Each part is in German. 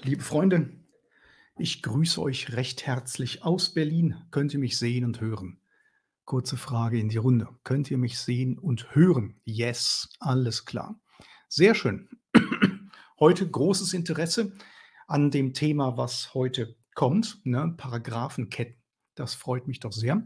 Liebe Freunde, ich grüße euch recht herzlich aus Berlin. Könnt ihr mich sehen und hören? Kurze Frage in die Runde. Könnt ihr mich sehen und hören? Yes, alles klar. Sehr schön. Heute großes Interesse an dem Thema, was heute kommt, ne? Paragraphenketten. Das freut mich doch sehr.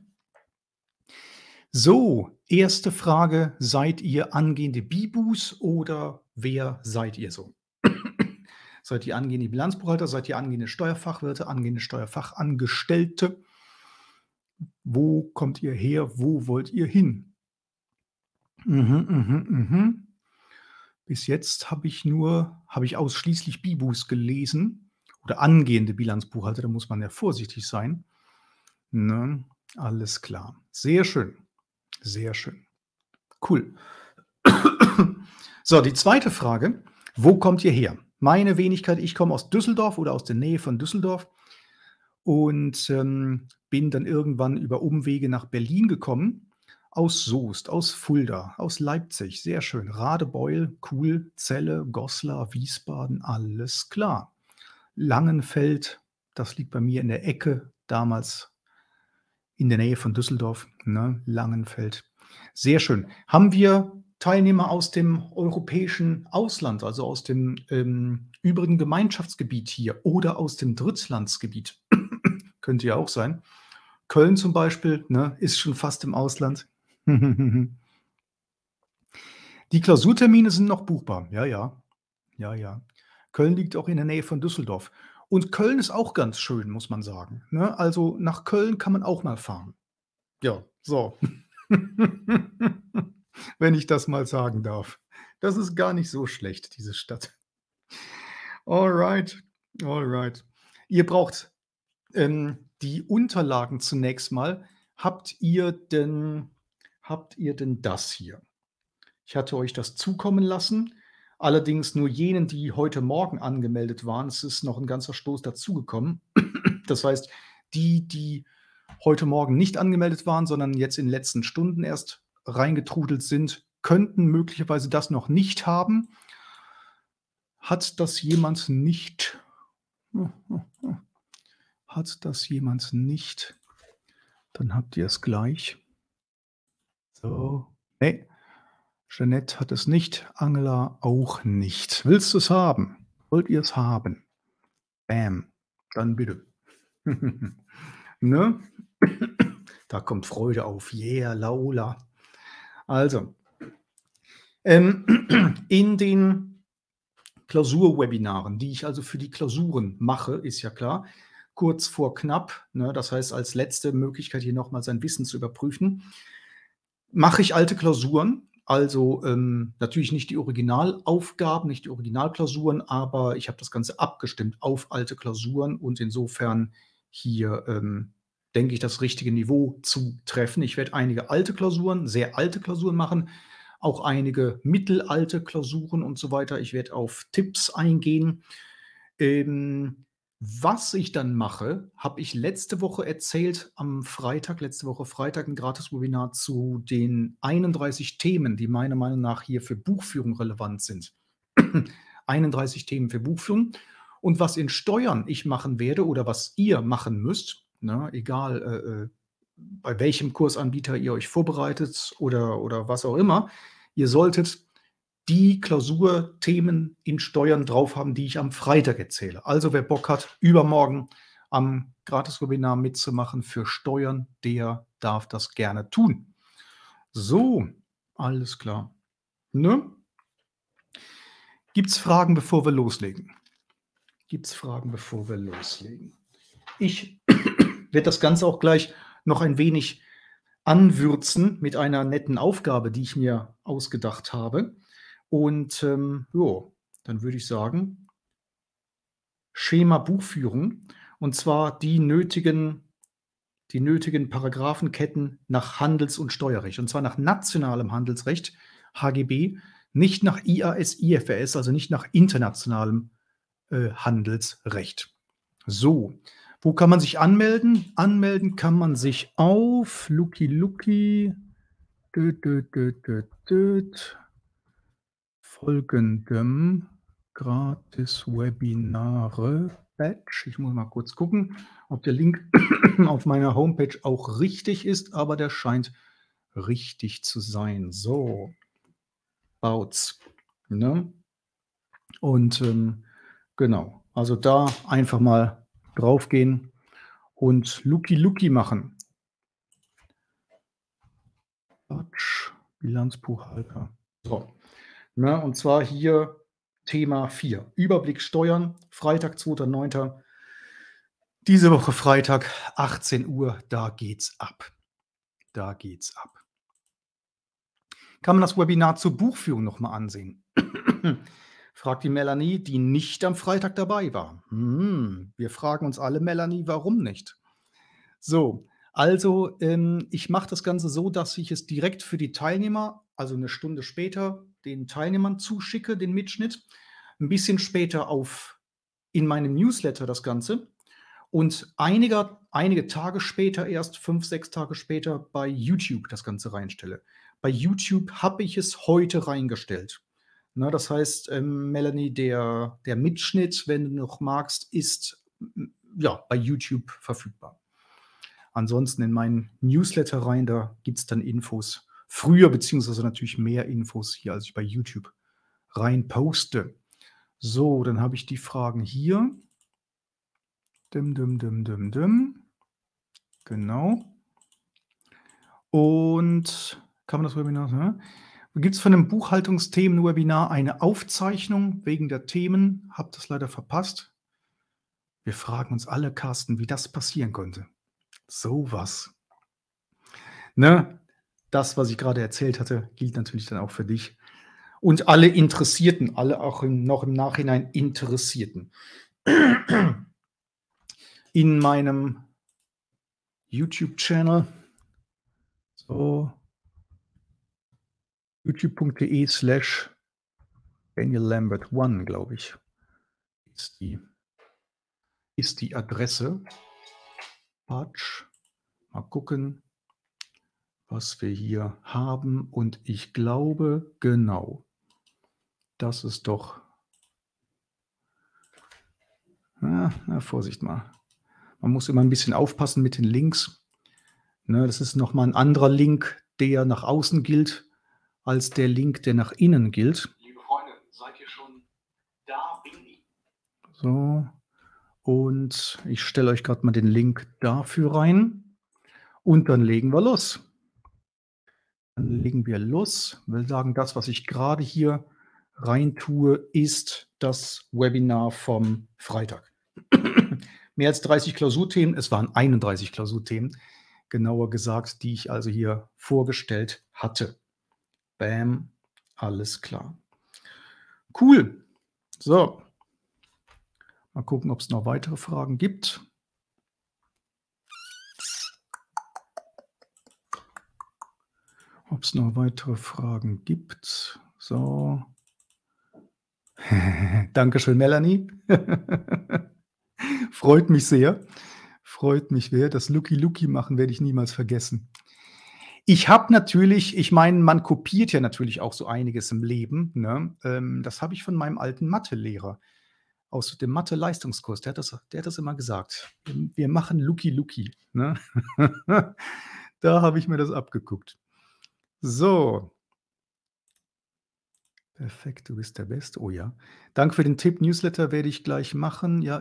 So, erste Frage. Seid ihr angehende Bibus oder wer seid ihr so? Seid ihr angehende Bilanzbuchhalter? Seid ihr angehende Steuerfachwirte, angehende Steuerfachangestellte? Wo kommt ihr her? Wo wollt ihr hin? Mhm, mhm, mhm. Bis jetzt habe ich ausschließlich Bibus gelesen oder angehende Bilanzbuchhalter, da muss man ja vorsichtig sein. Ne? Alles klar. Sehr schön, sehr schön. Cool. So, die zweite Frage: Wo kommt ihr her? Meine Wenigkeit, ich komme aus Düsseldorf oder aus der Nähe von Düsseldorf und, bin dann irgendwann über Umwege nach Berlin gekommen. Aus Soest, aus Fulda, aus Leipzig, sehr schön. Radebeul, cool, Celle, Goslar, Wiesbaden, alles klar. Langenfeld, das liegt bei mir in der Ecke, damals in der Nähe von Düsseldorf, ne, Langenfeld. Sehr schön. Haben wir Teilnehmer aus dem europäischen Ausland, also aus dem, übrigen Gemeinschaftsgebiet hier oder aus dem Drittlandsgebiet? Könnte ja auch sein. Köln zum Beispiel, ne, ist schon fast im Ausland. Die Klausurtermine sind noch buchbar. Ja, ja. Ja, ja. Köln liegt auch in der Nähe von Düsseldorf. Und Köln ist auch ganz schön, muss man sagen, ne? Also, nach Köln kann man auch mal fahren. Ja, so. Wenn ich das mal sagen darf. Das ist gar nicht so schlecht, diese Stadt. Alright, alright. Ihr braucht, die Unterlagen zunächst mal. Habt ihr denn das hier? Ich hatte euch das zukommen lassen, allerdings nur jenen, die heute Morgen angemeldet waren. Es ist noch ein ganzer Stoß dazugekommen. Das heißt, die heute Morgen nicht angemeldet waren, sondern jetzt in den letzten Stunden erst reingetrudelt sind, könnten möglicherweise das noch nicht haben. Hat das jemand nicht? Hat das jemand nicht? Dann habt ihr es gleich. So. Ne, Jeanette hat es nicht, Angela auch nicht. Willst du es haben? Wollt ihr es haben? Bam, dann bitte. Ne? Da kommt Freude auf. Yeah, Laola. Also, in den Klausurwebinaren, die ich also für die Klausuren mache, ist ja klar, kurz vor knapp, ne, das heißt als letzte Möglichkeit, hier noch mal sein Wissen zu überprüfen, mache ich alte Klausuren, also, natürlich nicht die Originalaufgaben, nicht die Originalklausuren, aber ich habe das Ganze abgestimmt auf alte Klausuren und insofern hier, denke ich, das richtige Niveau zu treffen. Ich werde einige alte Klausuren, sehr alte Klausuren machen, auch einige mittelalte Klausuren und so weiter. Ich werde auf Tipps eingehen. Was ich dann mache, habe ich letzte Woche erzählt am Freitag letzte Woche Freitag 'n Gratis-Webinar zu den 31 Themen, die meiner Meinung nach hier für Buchführung relevant sind. 31 Themen für Buchführung. Und was in Steuern ich machen werde oder was ihr machen müsst, ne, egal, bei welchem Kursanbieter ihr euch vorbereitet oder was auch immer, ihr solltet die Klausurthemen in Steuern drauf haben, die ich am Freitag erzähle. Also, wer Bock hat, übermorgen am Gratis-Webinar mitzumachen für Steuern, der darf das gerne tun. So, alles klar, ne? Gibt's Fragen, bevor wir loslegen? Gibt's Fragen, bevor wir loslegen? Ich werde das Ganze auch gleich noch ein wenig anwürzen mit einer netten Aufgabe, die ich mir ausgedacht habe. Und, ja, dann würde ich sagen, Schema Buchführung, und zwar die nötigen Paragraphenketten nach Handels und Steuerrecht, und zwar nach nationalem Handelsrecht, HGB, nicht nach IAS, IFRS, also nicht nach internationalem, Handelsrecht. So, wo kann man sich anmelden? Anmelden kann man sich auf Luki folgendem. Gratis-Webinare Batch. Ich muss mal kurz gucken, ob der Link auf meiner Homepage auch richtig ist, aber der scheint richtig zu sein. So, Bauts. Ne? Und genau, also da einfach mal draufgehen und Luki machen. Batch, Bilanzbuchhalter. So, ne, und zwar hier Thema 4, Überblick Steuern, Freitag, 2.9. Diese Woche Freitag, 18 Uhr, da geht's ab. Da geht's ab. Kann man das Webinar zur Buchführung noch mal ansehen? Fragt die Melanie, die nicht am Freitag dabei war. Wir fragen uns alle, Melanie, warum nicht? So, also ich mache das Ganze so, dass ich es direkt für die Teilnehmer, also eine Stunde später, den Teilnehmern zuschicke, den Mitschnitt. Ein bisschen später in meinem Newsletter das Ganze. Und einige Tage später, erst 5, 6 Tage später, bei YouTube das Ganze reinstelle. Bei YouTube habe ich es heute reingestellt. Na, das heißt, Melanie, der Mitschnitt, wenn du noch magst, ist ja bei YouTube verfügbar. Ansonsten in meinen Newsletter rein, da gibt es dann Infos früher, beziehungsweise natürlich mehr Infos hier, als ich bei YouTube rein poste. So, dann habe ich die Fragen hier. Genau. Und kann man das Webinar, ne? Gibt es von dem Buchhaltungsthemen-Webinar eine Aufzeichnung wegen der Themen? Hab das leider verpasst. Wir fragen uns alle, Carsten, wie das passieren konnte. Sowas. Ne? Das, was ich gerade erzählt hatte, gilt natürlich dann auch für dich. Und alle Interessierten, alle auch noch im Nachhinein Interessierten. In meinem YouTube-Channel, so, youtube.de/DanielLambert1, glaube ich, ist die Adresse. Patsch. Mal gucken, was wir hier haben. Und ich glaube, genau, das ist doch. Vorsicht mal. Man muss immer ein bisschen aufpassen mit den Links. Ne, das ist nochmal ein anderer Link, der nach außen gilt, als der Link, der nach innen gilt. Liebe Freunde, seid ihr schon da? So, und ich stelle euch gerade mal den Link dafür rein. Und dann legen wir los. Will sagen, das, was ich gerade hier rein tue, ist das Webinar vom Freitag. Mehr als 30 Klausurthemen, es waren 31 Klausurthemen, genauer gesagt, die ich also hier vorgestellt hatte. Bam, alles klar. Cool. So, mal gucken, ob es noch weitere Fragen gibt. So. Dankeschön, Melanie. Freut mich sehr. Das Luki machen werde ich niemals vergessen. Ich habe natürlich, ich meine, man kopiert ja natürlich auch so einiges im Leben. Ne? Das habe ich von meinem alten Mathelehrer aus dem Mathe-Leistungskurs. Der hat das immer gesagt. Wir machen Luki. Ne? Da habe ich mir das abgeguckt. So. Perfekt, du bist der Beste. Oh ja. Danke für den Tipp. Newsletter werde ich gleich machen. Ja.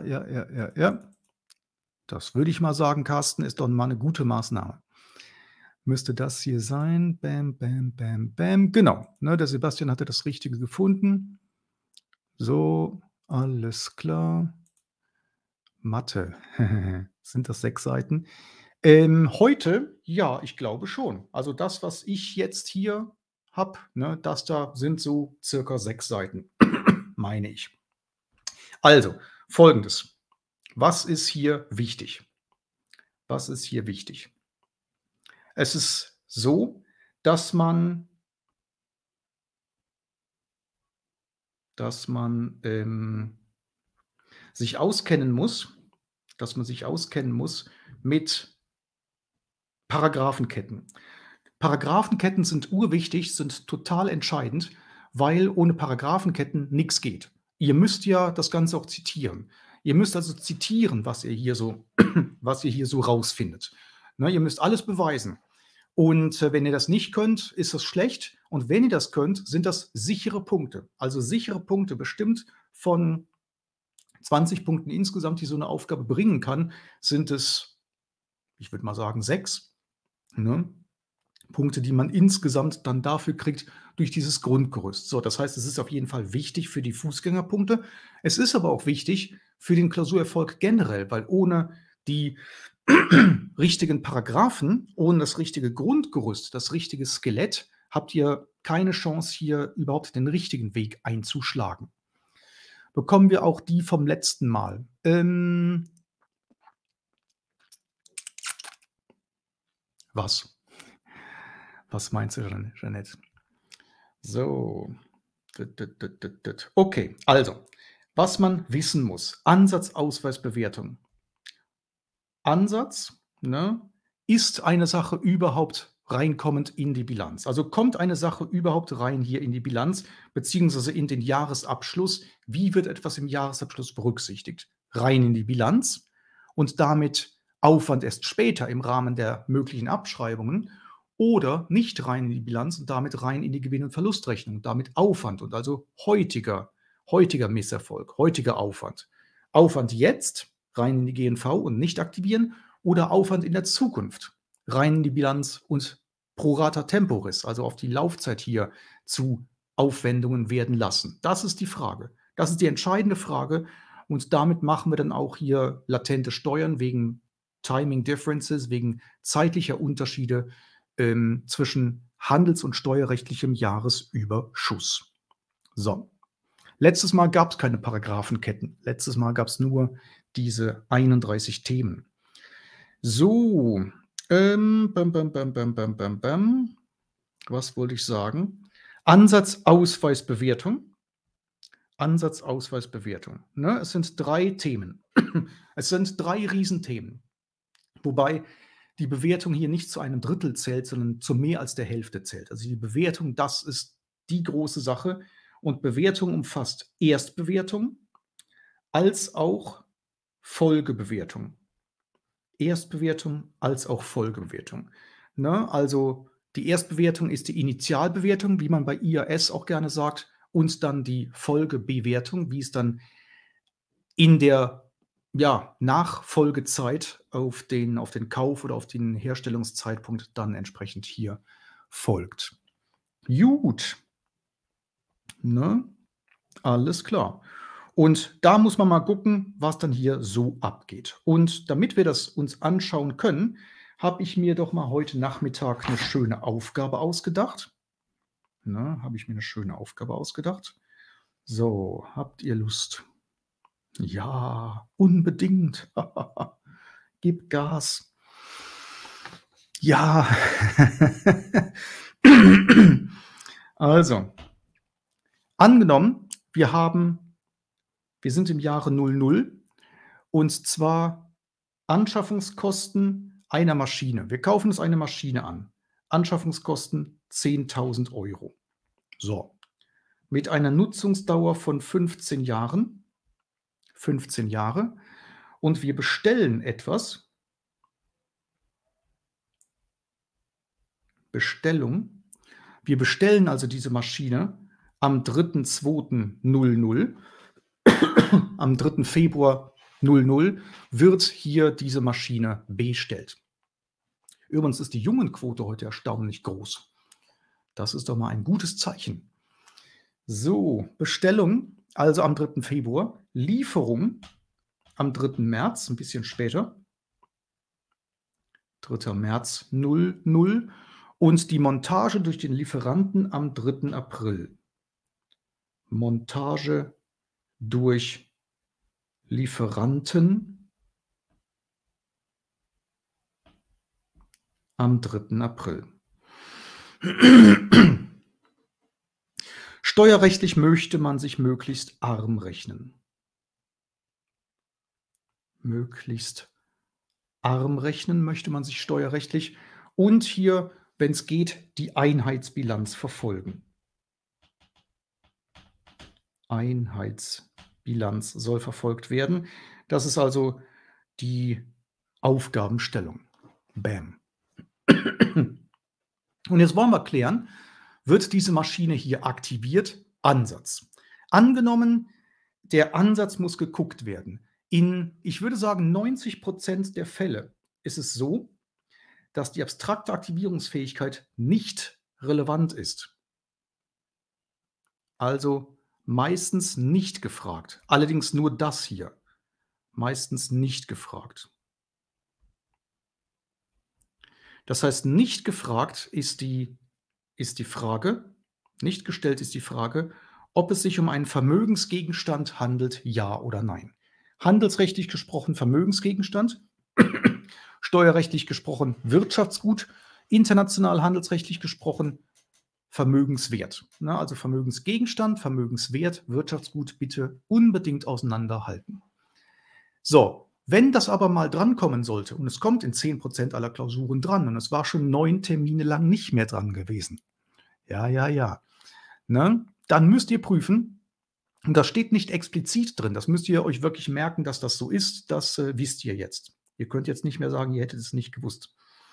Das würde ich mal sagen, Carsten, ist doch mal eine gute Maßnahme. Müsste das hier sein. Bam. Genau. Ne, der Sebastian hatte das Richtige gefunden. So, alles klar. Mathe. Sind das 6 Seiten? Heute, ja, ich glaube schon. Also das, was ich jetzt hier habe, ne, das da sind so circa 6 Seiten, meine ich. Also, Folgendes. Was ist hier wichtig? Es ist so, dass man sich auskennen muss mit Paragraphenketten. Paragraphenketten sind urwichtig, sind total entscheidend, weil ohne Paragraphenketten nichts geht. Ihr müsst ja das Ganze auch zitieren. Ihr müsst also zitieren, was ihr hier so was ihr hier so rausfindet. Ne, ihr müsst alles beweisen. Und, wenn ihr das nicht könnt, ist das schlecht. Und wenn ihr das könnt, sind das sichere Punkte. Also sichere Punkte, bestimmt von 20 Punkten insgesamt, die so eine Aufgabe bringen kann, sind es, ich würde mal sagen, 6, ne? Punkte, die man insgesamt dann dafür kriegt durch dieses Grundgerüst. So, das heißt, es ist auf jeden Fall wichtig für die Fußgängerpunkte. Es ist aber auch wichtig für den Klausurerfolg generell, weil ohne die richtigen Paragraphen, ohne das richtige Grundgerüst, das richtige Skelett, habt ihr keine Chance, hier überhaupt den richtigen Weg einzuschlagen. Bekommen wir auch die vom letzten Mal. Was? Was meinst du, Jeanette? So. Okay, also, was man wissen muss. Ansatz, Ausweis, Bewertung. Ansatz, ne, ist eine Sache überhaupt reinkommend in die Bilanz? Also kommt eine Sache überhaupt rein hier in die Bilanz, beziehungsweise in den Jahresabschluss? Wie wird etwas im Jahresabschluss berücksichtigt? Rein in die Bilanz und damit Aufwand erst später im Rahmen der möglichen Abschreibungen oder nicht rein in die Bilanz und damit rein in die Gewinn- und Verlustrechnung, damit Aufwand und also heutiger Misserfolg, heutiger Aufwand. Aufwand jetzt rein in die GNV und nicht aktivieren oder Aufwand in der Zukunft rein in die Bilanz und pro rata temporis, also auf die Laufzeit hier zu Aufwendungen werden lassen. Das ist die Frage. Das ist die entscheidende Frage und damit machen wir dann auch hier latente Steuern wegen Timing Differences, wegen zeitlicher Unterschiede zwischen handels- und steuerrechtlichem Jahresüberschuss. So. Letztes Mal gab es keine Paragraphenketten. Letztes Mal gab es nur diese 31 Themen. So, was wollte ich sagen? Ansatz, Ausweis, Bewertung. Ansatz, Ausweis, Bewertung. Ne? Es sind 3 Themen. Es sind 3 Riesenthemen. Wobei die Bewertung hier nicht zu einem Drittel zählt, sondern zu mehr als der Hälfte zählt. Also die Bewertung, das ist die große Sache. Und Bewertung umfasst Erstbewertung als auch Folgebewertung. Erstbewertung als auch Folgebewertung. Ne? Also die Erstbewertung ist die Initialbewertung, wie man bei IAS auch gerne sagt, und dann die Folgebewertung, wie es dann in der Nachfolgezeit auf den Kauf oder auf den Herstellungszeitpunkt dann entsprechend hier folgt. Gut. Ne? Alles klar. Und da muss man mal gucken, was dann hier so abgeht. Und damit wir das uns anschauen können, habe ich mir doch mal heute Nachmittag eine schöne Aufgabe ausgedacht. Ne, habe ich mir eine schöne Aufgabe ausgedacht. So, habt ihr Lust? Ja, unbedingt. Gib Gas. Ja. Also, angenommen, wir sind im Jahre 00 und zwar Anschaffungskosten einer Maschine. Wir kaufen uns eine Maschine an. Anschaffungskosten 10.000 Euro. So, mit einer Nutzungsdauer von 15 Jahren. 15 Jahre. Und wir bestellen etwas. Bestellung. Wir bestellen also diese Maschine am 3.2.00. Am 3. Februar 00 wird hier diese Maschine bestellt. Übrigens ist die Jungenquote heute erstaunlich groß. Das ist doch mal ein gutes Zeichen. So, Bestellung also am 3. Februar, Lieferung am 3. März, ein bisschen später. 3. März 00 und die Montage durch den Lieferanten am 3. April. Montage durch Lieferanten am 3. April. Steuerrechtlich möchte man sich möglichst arm rechnen. Möglichst arm rechnen möchte man sich steuerrechtlich und hier, wenn es geht, die Einheitsbilanz verfolgen. Einheitsbilanz soll verfolgt werden. Das ist also die Aufgabenstellung. Bam. Und jetzt wollen wir klären, wird diese Maschine hier aktiviert? Ansatz. Angenommen, der Ansatz muss geguckt werden. In, ich würde sagen, 90% der Fälle ist es so, dass die abstrakte Aktivierungsfähigkeit nicht relevant ist. Also meistens nicht gefragt. Allerdings nur das hier. Meistens nicht gefragt. Das heißt, nicht gefragt ist die Frage, nicht gestellt ist die Frage, ob es sich um einen Vermögensgegenstand handelt, ja oder nein. Handelsrechtlich gesprochen Vermögensgegenstand, steuerrechtlich gesprochen Wirtschaftsgut, international handelsrechtlich gesprochen Vermögenswert. Na, also Vermögensgegenstand, Vermögenswert, Wirtschaftsgut bitte unbedingt auseinanderhalten. So, wenn das aber mal drankommen sollte, und es kommt in 10% aller Klausuren dran, und es war schon 9 Termine lang nicht mehr dran gewesen, ja, ne, dann müsst ihr prüfen, und das steht nicht explizit drin, das müsst ihr euch wirklich merken, dass das so ist, das wisst ihr jetzt. Ihr könnt jetzt nicht mehr sagen, ihr hättet es nicht gewusst.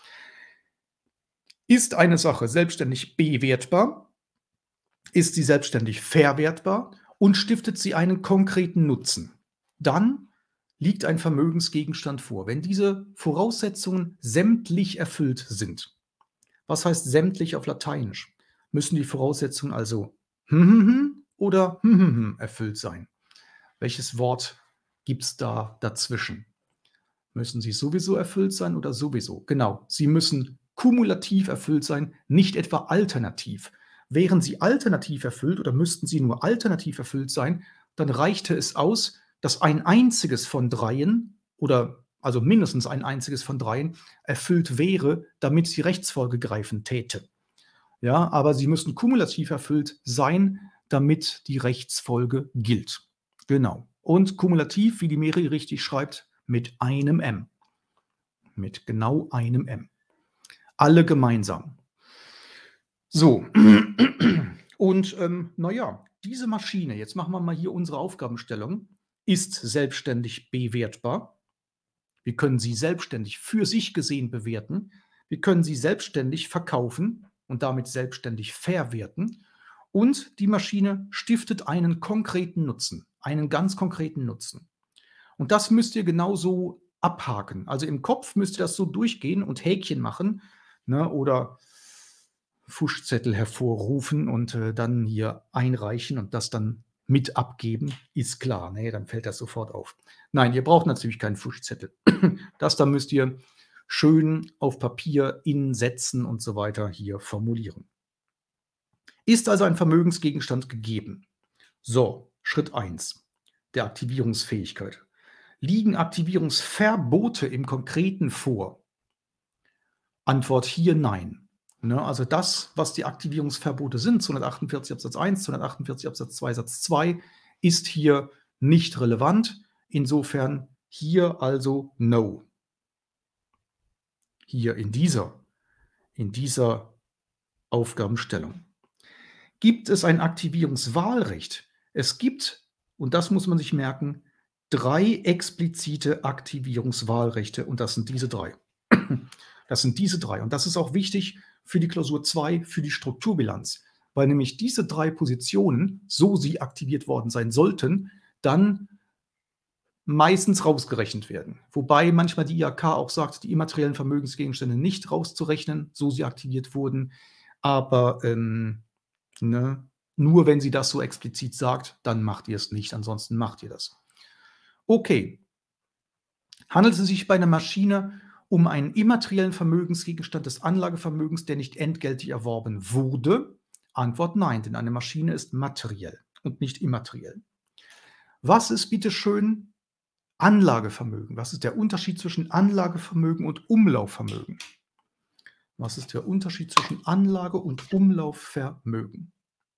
Ist eine Sache selbstständig bewertbar? Ist sie selbstständig verwertbar und stiftet sie einen konkreten Nutzen? Dann liegt ein Vermögensgegenstand vor. Wenn diese Voraussetzungen sämtlich erfüllt sind. Was heißt sämtlich auf Lateinisch? Müssen die Voraussetzungen also oder erfüllt sein? Welches Wort gibt es da dazwischen? Müssen sie sowieso erfüllt sein oder sowieso? Genau, sie müssen kumulativ erfüllt sein, nicht etwa alternativ. Wären sie alternativ erfüllt oder müssten sie nur alternativ erfüllt sein, dann reichte es aus, dass ein einziges von dreien oder also mindestens ein einziges von dreien erfüllt wäre, damit sie Rechtsfolge greifen täte. Ja, aber sie müssen kumulativ erfüllt sein, damit die Rechtsfolge gilt. Genau. Und kumulativ, wie die Mary richtig schreibt, mit einem M. Mit genau einem M. Alle gemeinsam. So. Und naja, diese Maschine, jetzt machen wir mal hier unsere Aufgabenstellung, ist selbstständig bewertbar. Wir können sie selbstständig für sich gesehen bewerten. Wir können sie selbstständig verkaufen und damit selbstständig verwerten. Und die Maschine stiftet einen konkreten Nutzen, einen ganz konkreten Nutzen. Und das müsst ihr genauso abhaken. Also im Kopf müsst ihr das so durchgehen und Häkchen machen, ne, oder Fuschzettel hervorrufen und dann hier einreichen und das dann mit abgeben, ist klar. Ne, dann fällt das sofort auf. Nein, ihr braucht natürlich keinen Fuschzettel. Das da müsst ihr schön auf Papier in Sätzen und so weiter hier formulieren. Ist also ein Vermögensgegenstand gegeben? So, Schritt 1 der Aktivierungsfähigkeit. Liegen Aktivierungsverbote im Konkreten vor? Antwort hier nein. Ne, also das, was die Aktivierungsverbote sind, 248 Absatz 1, 248 Absatz 2 Satz 2, ist hier nicht relevant. Insofern hier also no. Hier in dieser Aufgabenstellung. Gibt es ein Aktivierungswahlrecht? Es gibt, und das muss man sich merken, 3 explizite Aktivierungswahlrechte und das sind diese 3. Das sind diese 3 und das ist auch wichtig für die Klausur 2, für die Strukturbilanz, weil nämlich diese 3 Positionen, so sie aktiviert worden sein sollten, dann meistens rausgerechnet werden. Wobei manchmal die IHK auch sagt, die immateriellen Vermögensgegenstände nicht rauszurechnen, so sie aktiviert wurden, aber ne, nur wenn sie das so explizit sagt, dann macht ihr es nicht, ansonsten macht ihr das. Okay. Handelt es sich bei einer Maschine um einen immateriellen Vermögensgegenstand des Anlagevermögens, der nicht entgeltlich erworben wurde? Antwort nein, denn eine Maschine ist materiell und nicht immateriell. Was ist bitte schön Anlagevermögen? Was ist der Unterschied zwischen Anlagevermögen und Umlaufvermögen? Was ist der Unterschied zwischen Anlage- und Umlaufvermögen?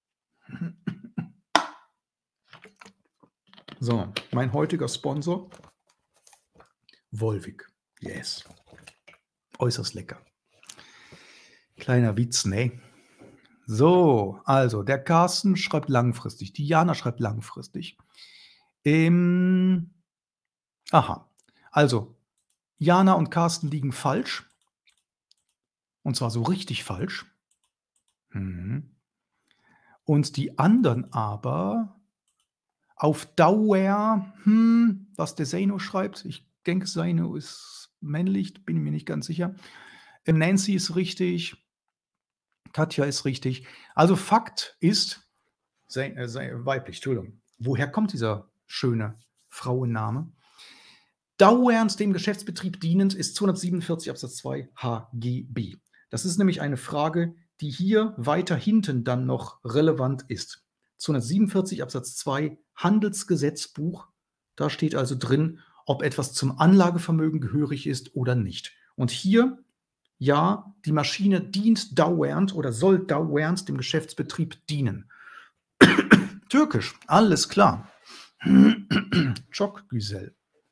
So, mein heutiger Sponsor, Volvic. Yes. Äußerst lecker. Kleiner Witz, ne? So, also der Carsten schreibt langfristig, die Jana schreibt langfristig. Aha, also Jana und Carsten liegen falsch, und zwar so richtig falsch. Mhm. Und die anderen aber auf Dauer, was der Seino schreibt, ich denke, Seino ist männlich, bin ich mir nicht ganz sicher. Nancy ist richtig, Katja ist richtig. Also Fakt ist, weiblich, Entschuldigung. Woher kommt dieser schöne Frauenname? Dauernd dem Geschäftsbetrieb dienend ist 247 Absatz 2 HGB. Das ist nämlich eine Frage, die hier weiter hinten dann noch relevant ist. 247 Absatz 2 Handelsgesetzbuch, da steht also drin, ob etwas zum Anlagevermögen gehörig ist oder nicht. Und hier, ja, die Maschine dient dauernd oder soll dauernd dem Geschäftsbetrieb dienen. Türkisch, alles klar. Çok güzel.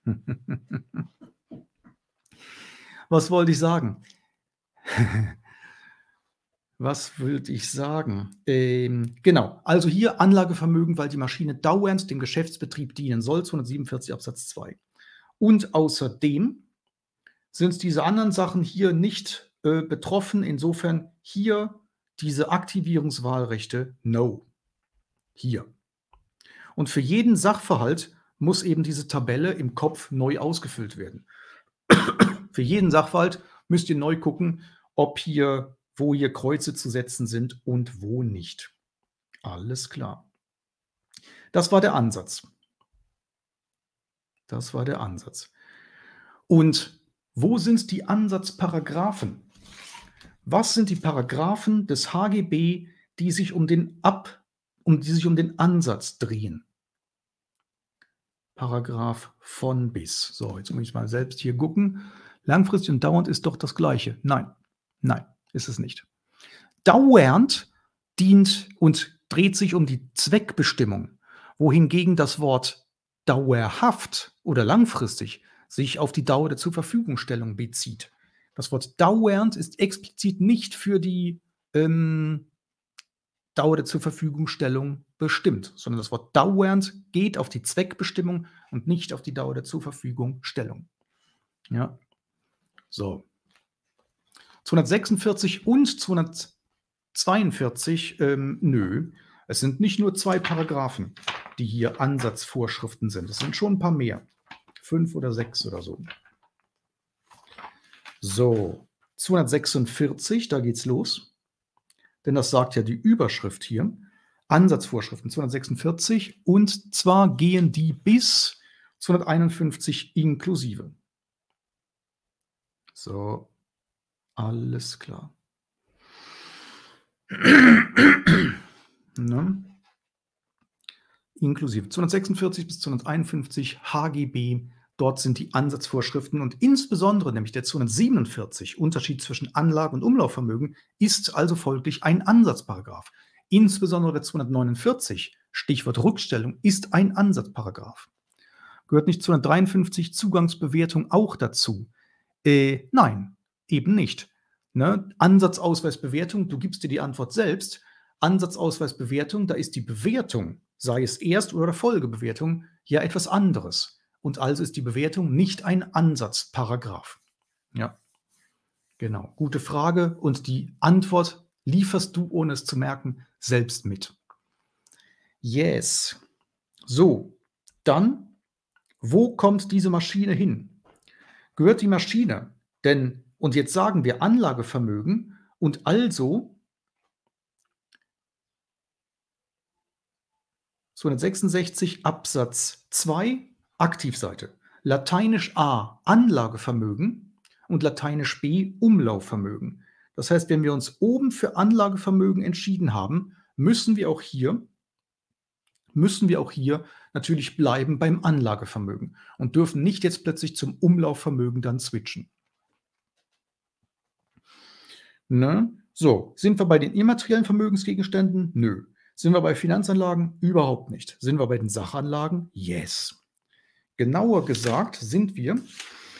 Was wollte ich sagen? Was wollte ich sagen? Genau, also hier Anlagevermögen, weil die Maschine dauernd dem Geschäftsbetrieb dienen soll, 247 Absatz 2. Und außerdem sind diese anderen Sachen hier nicht betroffen. Insofern hier diese Aktivierungswahlrechte No. Hier. Und für jeden Sachverhalt muss eben diese Tabelle im Kopf neu ausgefüllt werden. Für jeden Sachverhalt müsst ihr neu gucken, ob hier, wo hier Kreuze zu setzen sind und wo nicht. Alles klar. Das war der Ansatz. Das war der Ansatz. Und wo sind die Ansatzparagraphen? Was sind die Paragraphen des HGB, die sich um den Ansatz drehen? Paragraph von bis. So, jetzt muss ich mal selbst hier gucken. Langfristig und dauernd ist doch das Gleiche. Nein, nein, ist es nicht. Dauernd dient und dreht sich um die Zweckbestimmung, wohingegen das Wort dauerhaft oder langfristig sich auf die Dauer der Zurverfügungstellung bezieht. Das Wort dauernd ist explizit nicht für die Dauer der Zurverfügungstellung bestimmt, sondern das Wort dauernd geht auf die Zweckbestimmung und nicht auf die Dauer der Zurverfügungstellung. Ja, so. 246 und 242, nö. Es sind nicht nur 2 Paragraphen, die hier Ansatzvorschriften sind. Es sind schon ein paar mehr. 5 oder 6 oder so. So, 246, da geht's los. Denn das sagt ja die Überschrift hier. Ansatzvorschriften 246 und zwar gehen die bis 251 inklusive. So, alles klar. Ne? Inklusive 246 bis 251 HGB. Dort sind die Ansatzvorschriften und insbesondere nämlich der 247 Unterschied zwischen Anlage- und Umlaufvermögen ist also folglich ein Ansatzparagraph. Insbesondere der 249, Stichwort Rückstellung, ist ein Ansatzparagraph. Gehört nicht 253 Zugangsbewertung auch dazu? Nein, eben nicht. Ne? Ansatzausweisbewertung, du gibst dir die Antwort selbst. Ansatzausweisbewertung, da ist die Bewertung, sei es Erst- oder Folgebewertung, ja etwas anderes. Und also ist die Bewertung nicht ein Ansatzparagraph. Ja, genau. Gute Frage. Und die Antwort lieferst du, ohne es zu merken, selbst mit. Yes. So, dann, wo kommt diese Maschine hin? Gehört die Maschine denn, und jetzt sagen wir Anlagevermögen und also 266 Absatz 2 Aktivseite. Lateinisch A Anlagevermögen und Lateinisch B Umlaufvermögen. Das heißt, wenn wir uns oben für Anlagevermögen entschieden haben, müssen wir auch hier natürlich bleiben beim Anlagevermögen und dürfen nicht jetzt plötzlich zum Umlaufvermögen dann switchen. Ne? So, sind wir bei den immateriellen Vermögensgegenständen? Nö. Sind wir bei Finanzanlagen? Überhaupt nicht. Sind wir bei den Sachanlagen? Yes. Genauer gesagt sind wir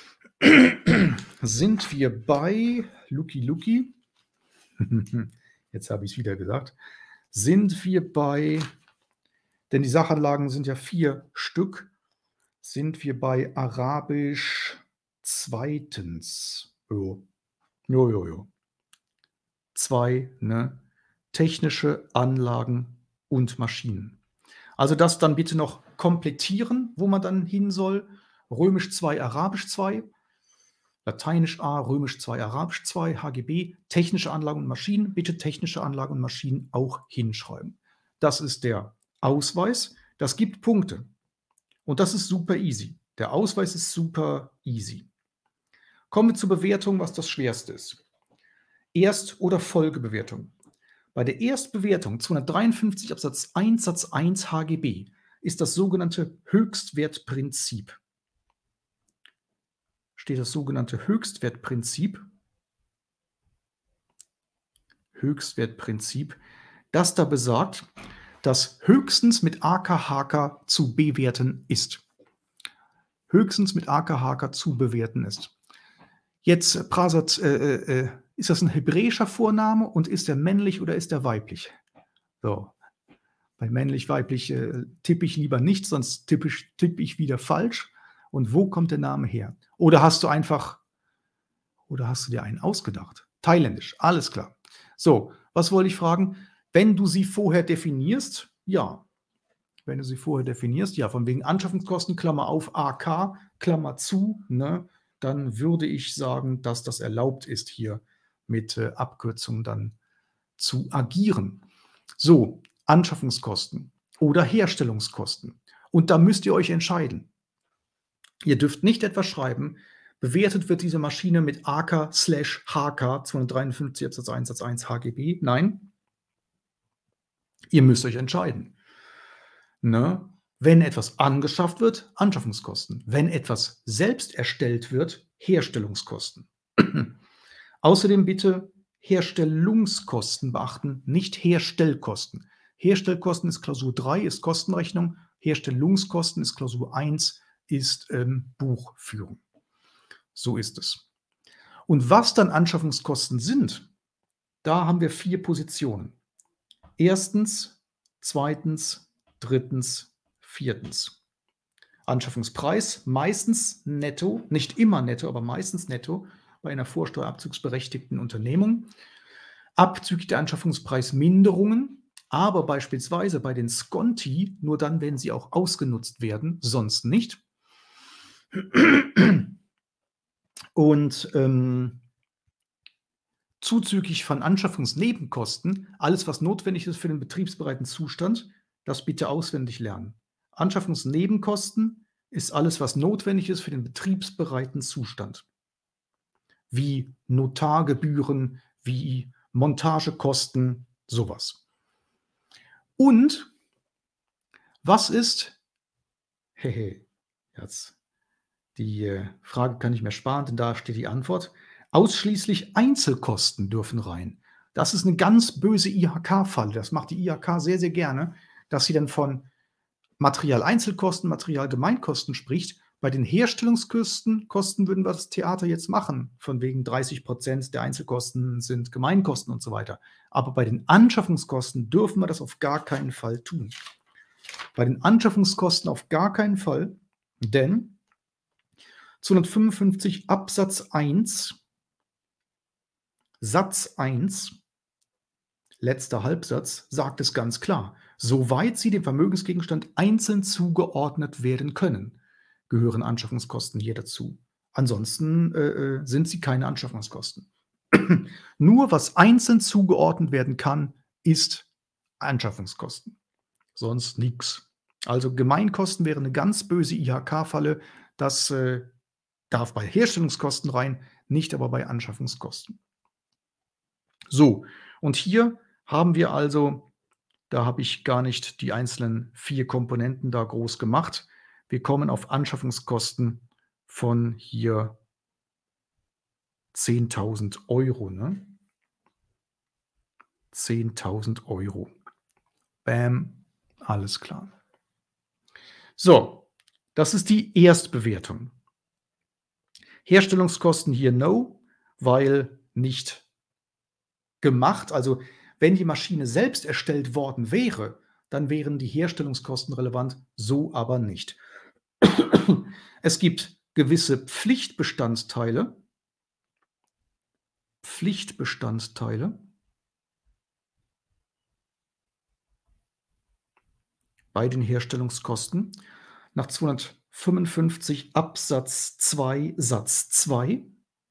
bei Lucky. jetzt habe ich es wieder gesagt, sind wir bei, denn die Sachanlagen sind ja 4 Stück, sind wir bei Arabisch zweitens. Jo. Jo, jo, jo. 2, ne? Technische Anlagen und Maschinen. Also das dann bitte noch komplettieren, wo man dann hin soll. Römisch 2, Arabisch 2, Lateinisch A, Römisch 2, Arabisch 2, HGB, technische Anlagen und Maschinen. Bitte technische Anlagen und Maschinen auch hinschreiben. Das ist der Ausweis. Das gibt Punkte. Und das ist super easy. Der Ausweis ist super easy. Kommen wir zur Bewertung, was das Schwerste ist. Erst- oder Folgebewertung. Bei der Erstbewertung 253 Absatz 1 Satz 1 HGB ist das sogenannte Höchstwertprinzip. Steht das sogenannte Höchstwertprinzip. Höchstwertprinzip, das da besagt, dass höchstens mit AKHK zu bewerten ist. Höchstens mit AKHK zu bewerten ist. Jetzt, Prasat, ist das ein hebräischer Vorname und ist der männlich oder ist der weiblich? So. Bei männlich-weiblich tippe ich lieber nicht, sonst tippe ich wieder falsch. Und wo kommt der Name her? Oder hast du dir einen ausgedacht? Thailändisch, alles klar. So, was wollte ich fragen? Wenn du sie vorher definierst, ja. Wenn du sie vorher definierst, ja, von wegen Anschaffungskosten, Klammer auf, AK, Klammer zu, ne, dann würde ich sagen, dass das erlaubt ist, hier mit Abkürzungen dann zu agieren. So, Anschaffungskosten oder Herstellungskosten. Und da müsst ihr euch entscheiden. Ihr dürft nicht etwas schreiben, bewertet wird diese Maschine mit AK/HK 253 Absatz 1 Satz 1 HGB. Nein, ihr müsst euch entscheiden. Ne? Wenn etwas angeschafft wird, Anschaffungskosten. Wenn etwas selbst erstellt wird, Herstellungskosten. Außerdem bitte Herstellungskosten beachten, nicht Herstellkosten. Herstellkosten ist Klausur 3, ist Kostenrechnung. Herstellungskosten ist Klausur 1, ist Buchführung. So ist es. Und was dann Anschaffungskosten sind, da haben wir 4 Positionen. Erstens, zweitens, drittens, viertens. Anschaffungspreis, meistens netto, nicht immer netto, aber meistens netto bei einer vorsteuerabzugsberechtigten Unternehmung. Abzüglich der Anschaffungspreisminderungen, aber beispielsweise bei den Sconti nur dann, wenn sie auch ausgenutzt werden, sonst nicht. Und zuzüglich von Anschaffungsnebenkosten, alles, was notwendig ist für den betriebsbereiten Zustand, das bitte auswendig lernen. Anschaffungsnebenkosten ist alles, was notwendig ist für den betriebsbereiten Zustand. Wie Notargebühren, wie Montagekosten, sowas. Und was ist, jetzt die Frage kann ich mir sparen, denn da steht die Antwort. Ausschließlich Einzelkosten dürfen rein. Das ist eine ganz böse IHK-Falle. Das macht die IHK sehr, sehr gerne, dass sie dann von Materialeinzelkosten, Materialgemeinkosten spricht. Bei den Herstellungskosten würden wir das Theater jetzt machen, von wegen 30% der Einzelkosten sind Gemeinkosten und so weiter. Aber bei den Anschaffungskosten dürfen wir das auf gar keinen Fall tun. Bei den Anschaffungskosten auf gar keinen Fall, denn 255 Absatz 1 Satz 1, letzter Halbsatz, sagt es ganz klar. Soweit sie dem Vermögensgegenstand einzeln zugeordnet werden können, gehören Anschaffungskosten hier dazu. Ansonsten sind sie keine Anschaffungskosten. Nur was einzeln zugeordnet werden kann, ist Anschaffungskosten. Sonst nichts. Also Gemeinkosten wäre eine ganz böse IHK-Falle. Das darf bei Herstellungskosten rein, nicht aber bei Anschaffungskosten. So, und hier haben wir also, da habe ich gar nicht die einzelnen 4 Komponenten da groß gemacht. Wir kommen auf Anschaffungskosten von hier 10.000 Euro. Ne? 10.000 Euro. Bam, alles klar. So, das ist die Erstbewertung. Herstellungskosten hier no, weil nicht gemacht. Also Wenn die Maschine selbst erstellt worden wäre, dann wären die Herstellungskosten relevant, so aber nicht. Es gibt gewisse Pflichtbestandteile bei den Herstellungskosten nach 255 Absatz 2 Satz 2.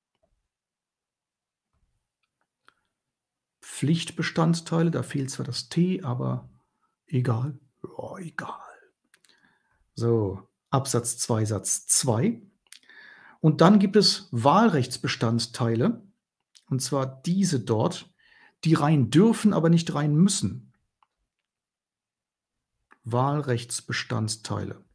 Pflichtbestandteile, da fehlt zwar das T, aber egal. Ja, egal. So, Absatz 2 Satz 2. Und dann gibt es Wahlrechtsbestandteile, und zwar diese dort, die rein dürfen, aber nicht rein müssen. Wahlrechtsbestandteile.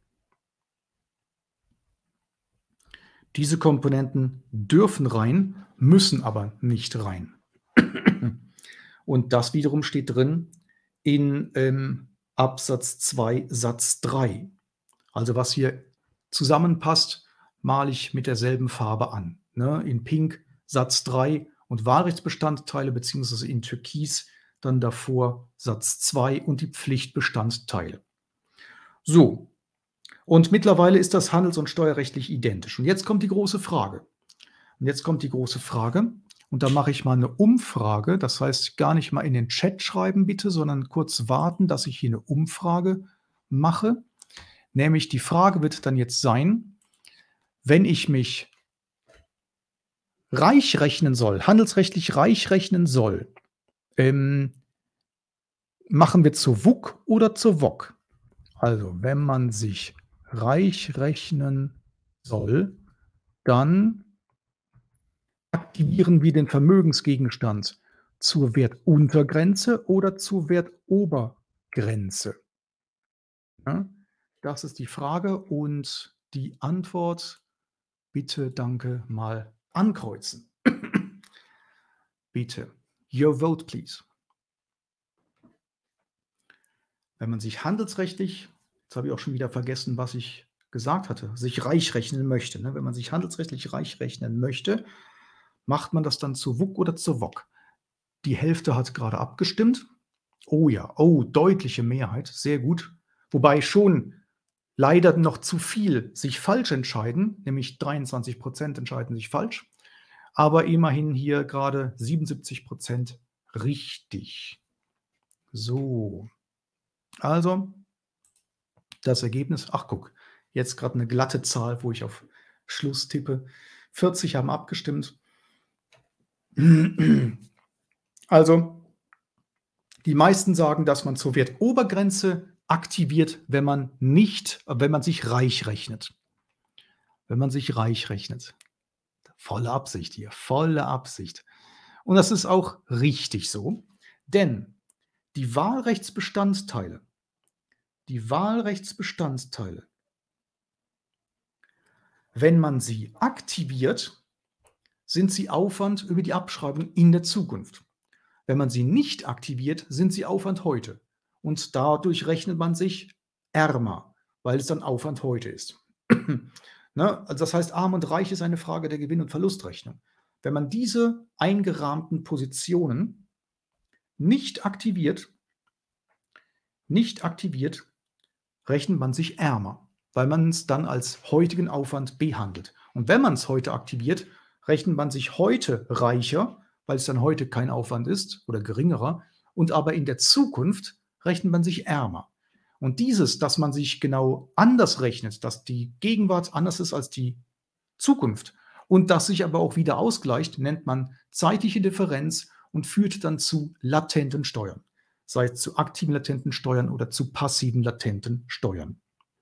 Diese Komponenten dürfen rein, müssen aber nicht rein. Und das wiederum steht drin in Absatz 2 Satz 3. Also was hier zusammenpasst, male ich mit derselben Farbe an. Ne? In Pink Satz 3 und Wahlrechtsbestandteile, beziehungsweise in Türkis dann davor Satz 2 und die Pflichtbestandteile. So, und mittlerweile ist das handels- und steuerrechtlich identisch. Und jetzt kommt die große Frage. Und da mache ich mal eine Umfrage. Das heißt, gar nicht mal in den Chat schreiben bitte, sondern kurz warten, dass ich hier eine Umfrage mache. Nämlich die Frage wird dann jetzt sein, wenn ich mich reich rechnen soll, handelsrechtlich reich rechnen soll, machen wir zur WUK oder zur WOK? Also, wenn man sich reich rechnen soll, dann aktivieren wir den Vermögensgegenstand zur Wertuntergrenze oder zur Wertobergrenze? Ja, das ist die Frage und die Antwort bitte, danke, mal ankreuzen. Bitte. Your vote, please. Wenn man sich handelsrechtlich, jetzt habe ich auch schon wieder vergessen, was ich gesagt hatte, sich reich rechnen möchte. Ne? Wenn man sich handelsrechtlich reich rechnen möchte, macht man das dann zur WUK oder zur WOK? Die Hälfte hat gerade abgestimmt. Oh ja, oh, deutliche Mehrheit, sehr gut. Wobei schon leider noch zu viel sich falsch entscheiden, nämlich 23% entscheiden sich falsch. Aber immerhin hier gerade 77% richtig. So, also das Ergebnis, ach guck, jetzt gerade eine glatte Zahl, wo ich auf Schluss tippe. 40 haben abgestimmt. Also, die meisten sagen, dass man zur Wertobergrenze aktiviert, wenn man sich reich rechnet. Wenn man sich reich rechnet. Volle Absicht hier, volle Absicht. Und das ist auch richtig so, denn die Wahlrechtsbestandteile, wenn man sie aktiviert, sind sie Aufwand über die Abschreibung in der Zukunft. Wenn man sie nicht aktiviert, sind sie Aufwand heute. Und dadurch rechnet man sich ärmer, weil es dann Aufwand heute ist. Ne? Also das heißt, arm und reich ist eine Frage der Gewinn- und Verlustrechnung. Wenn man diese eingerahmten Positionen nicht aktiviert, rechnet man sich ärmer, weil man es dann als heutigen Aufwand behandelt. Und wenn man es heute aktiviert, rechnet man sich heute reicher, weil es dann heute kein Aufwand ist oder geringerer, und aber in der Zukunft rechnet man sich ärmer. Und dieses, dass man sich genau anders rechnet, dass die Gegenwart anders ist als die Zukunft und das sich aber auch wieder ausgleicht, nennt man zeitliche Differenz und führt dann zu latenten Steuern, sei es zu aktiven latenten Steuern oder zu passiven latenten Steuern.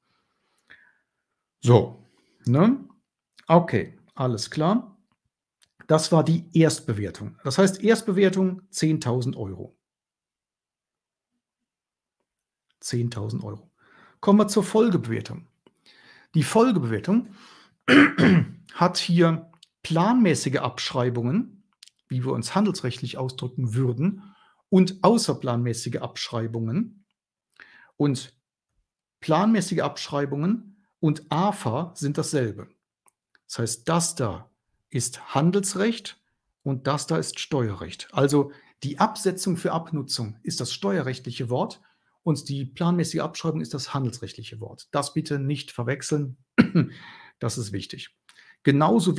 So, ne? Okay, alles klar. Das war die Erstbewertung. Das heißt, Erstbewertung 10.000 Euro. 10.000 Euro. Kommen wir zur Folgebewertung. Die Folgebewertung hat hier planmäßige Abschreibungen, wie wir uns handelsrechtlich ausdrücken würden, und außerplanmäßige Abschreibungen. Und planmäßige Abschreibungen und AFA sind dasselbe. Das heißt, das da ist Handelsrecht und das da ist Steuerrecht. Also Die Absetzung für Abnutzung ist das steuerrechtliche Wort und die planmäßige Abschreibung ist das handelsrechtliche Wort. Das bitte nicht verwechseln. Das ist wichtig. Genauso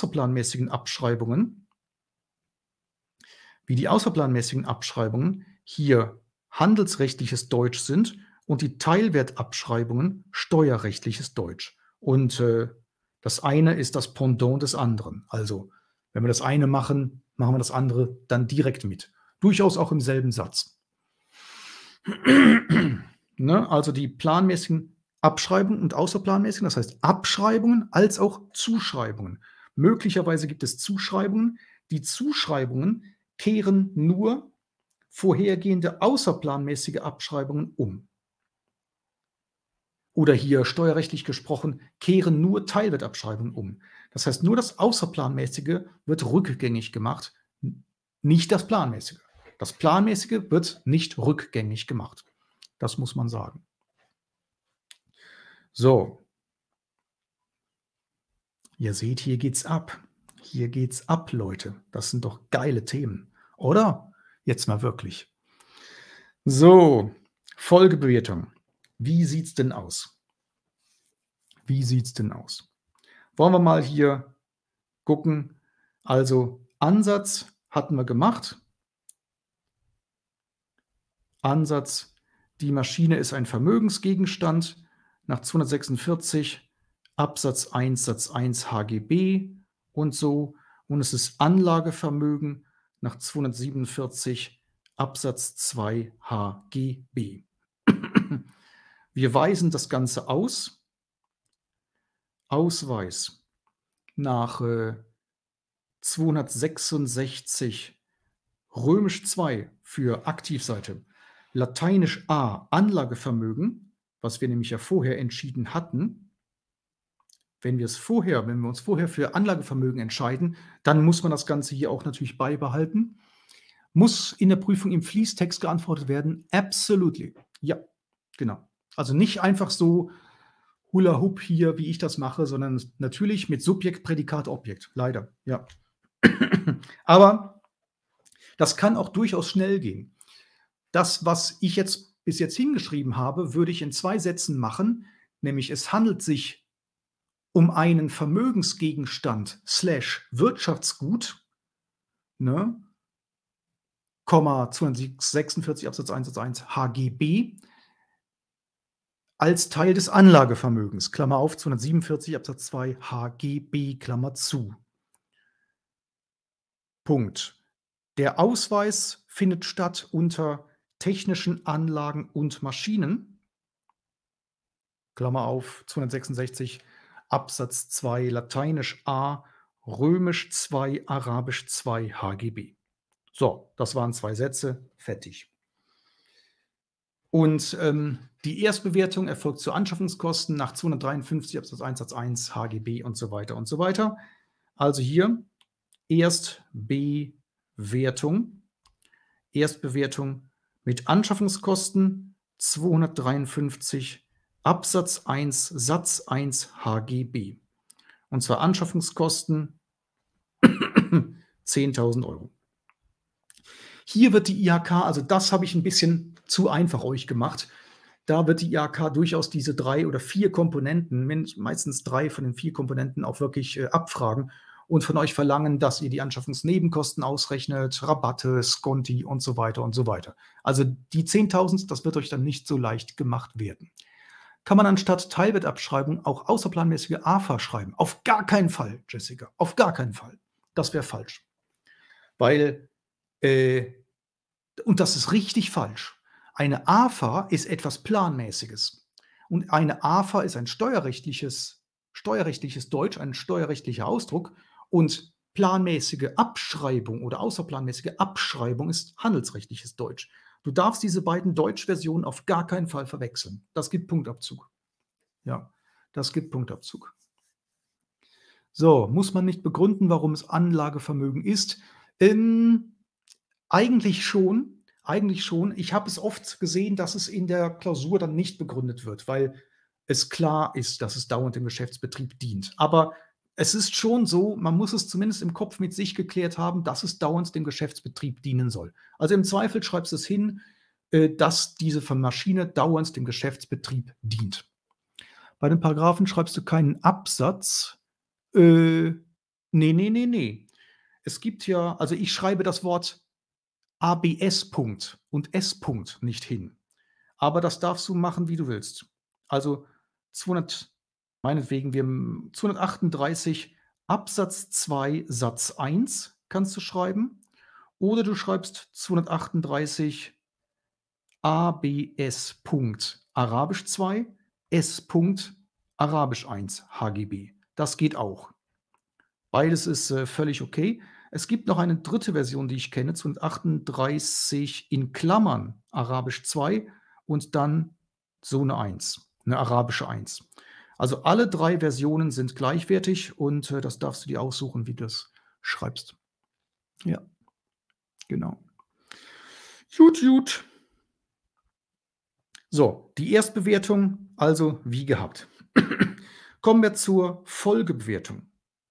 wie die außerplanmäßigen Abschreibungen hier handelsrechtliches Deutsch sind und die Teilwertabschreibungen steuerrechtliches Deutsch. Und das eine ist das Pendant des anderen. Also, wenn wir das eine machen, machen wir das andere dann direkt mit. Durchaus auch im selben Satz. Ne? Also die planmäßigen Abschreibungen und außerplanmäßigen, das heißt Abschreibungen als auch Zuschreibungen. Möglicherweise gibt es Zuschreibungen. Die Zuschreibungen kehren nur vorhergehende außerplanmäßige Abschreibungen um. Oder hier steuerrechtlich gesprochen, kehren nur Teilwertabschreibungen um. Das heißt, nur das Außerplanmäßige wird rückgängig gemacht, nicht das Planmäßige. Das Planmäßige wird nicht rückgängig gemacht. Das muss man sagen. So. Ihr seht, hier geht's ab. Hier geht's ab, Leute. Das sind doch geile Themen, oder? Jetzt mal wirklich. So, Folgebewertung. Wie sieht's denn aus? Wie sieht's denn aus? Wollen wir mal hier gucken. Also Ansatz hatten wir gemacht. Ansatz, die Maschine ist ein Vermögensgegenstand nach 246 Absatz 1 Satz 1 HGB und so. Und es ist Anlagevermögen nach 247 Absatz 2 HGB. Wir weisen das Ganze aus. Ausweis nach 266 römisch 2 für Aktivseite, lateinisch A Anlagevermögen, was wir nämlich ja vorher entschieden hatten. Wenn wir uns vorher für Anlagevermögen entscheiden, dann muss man das Ganze hier auch natürlich beibehalten. Muss in der Prüfung im Fließtext geantwortet werden? Absolutely. Ja, genau. Also nicht einfach so Hula Hoop hier, wie ich das mache, sondern natürlich mit Subjekt, Prädikat, Objekt. Leider, ja. Aber das kann auch durchaus schnell gehen. Das, was ich jetzt bis jetzt hingeschrieben habe, würde ich in 2 Sätzen machen, nämlich es handelt sich um einen Vermögensgegenstand / Wirtschaftsgut, ne, 246 Absatz 1 Satz 1 HGB, als Teil des Anlagevermögens, Klammer auf, 247 Absatz 2 HGB, Klammer zu. Punkt. Der Ausweis findet statt unter technischen Anlagen und Maschinen, Klammer auf, 266 Absatz 2 lateinisch A, römisch 2, arabisch 2 HGB. So, das waren 2 Sätze, fertig. Und die Erstbewertung erfolgt zu Anschaffungskosten nach 253 Absatz 1 Satz 1 HGB und so weiter und so weiter. Also hier Erstbewertung mit Anschaffungskosten 253 Absatz 1 Satz 1 HGB. Und zwar Anschaffungskosten 10.000 €. Hier wird die IHK, also das habe ich ein bisschen zu einfach euch gemacht. Da wird die IHK durchaus diese 3 oder 4 Komponenten, meistens 3 von den 4 Komponenten auch wirklich abfragen und von euch verlangen, dass ihr die Anschaffungsnebenkosten ausrechnet, Rabatte, Sconti und so weiter und so weiter. Also die 10.000, das wird euch dann nicht so leicht gemacht werden. Kann man anstatt Teilwertabschreibung auch außerplanmäßige AFA schreiben? Auf gar keinen Fall, Jessica, auf gar keinen Fall. Das wäre falsch. Weil und das ist richtig falsch. Eine AFA ist etwas Planmäßiges. Und eine AFA ist ein steuerrechtliches Deutsch, ein steuerrechtlicher Ausdruck. Und planmäßige Abschreibung oder außerplanmäßige Abschreibung ist handelsrechtliches Deutsch. Du darfst diese beiden Deutschversionen auf gar keinen Fall verwechseln. Das gibt Punktabzug. Ja, das gibt Punktabzug. So, muss man nicht begründen, warum es Anlagevermögen ist? Eigentlich schon. Ich habe es oft gesehen, dass es in der Klausur dann nicht begründet wird, weil es klar ist, dass es dauernd im Geschäftsbetrieb dient. Aber es ist schon so, man muss es zumindest im Kopf mit sich geklärt haben, dass es dauernd dem Geschäftsbetrieb dienen soll. Also im Zweifel schreibst du es hin, dass diese Maschine dauernd dem Geschäftsbetrieb dient. Bei den Paragraphen schreibst du keinen Absatz. Ne, ne, ne, ne. Es gibt ja, also ich schreibe das Wort ABS Punkt und S Punkt nicht hin. Aber das darfst du machen, wie du willst. Also 200, meinetwegen, 238 Absatz 2 Satz 1 kannst du schreiben. Oder du schreibst 238 ABS Punkt Arabisch 2, S Punkt Arabisch 1 HGB. Das geht auch. Beides ist völlig okay. Es gibt noch eine dritte Version, die ich kenne, 238 in Klammern Arabisch 2 und dann so eine 1, eine arabische 1. Also alle 3 Versionen sind gleichwertig und das darfst du dir aussuchen, wie du das schreibst. Ja, genau. Gut, gut. So, die Erstbewertung, also wie gehabt. Kommen wir zur Folgebewertung.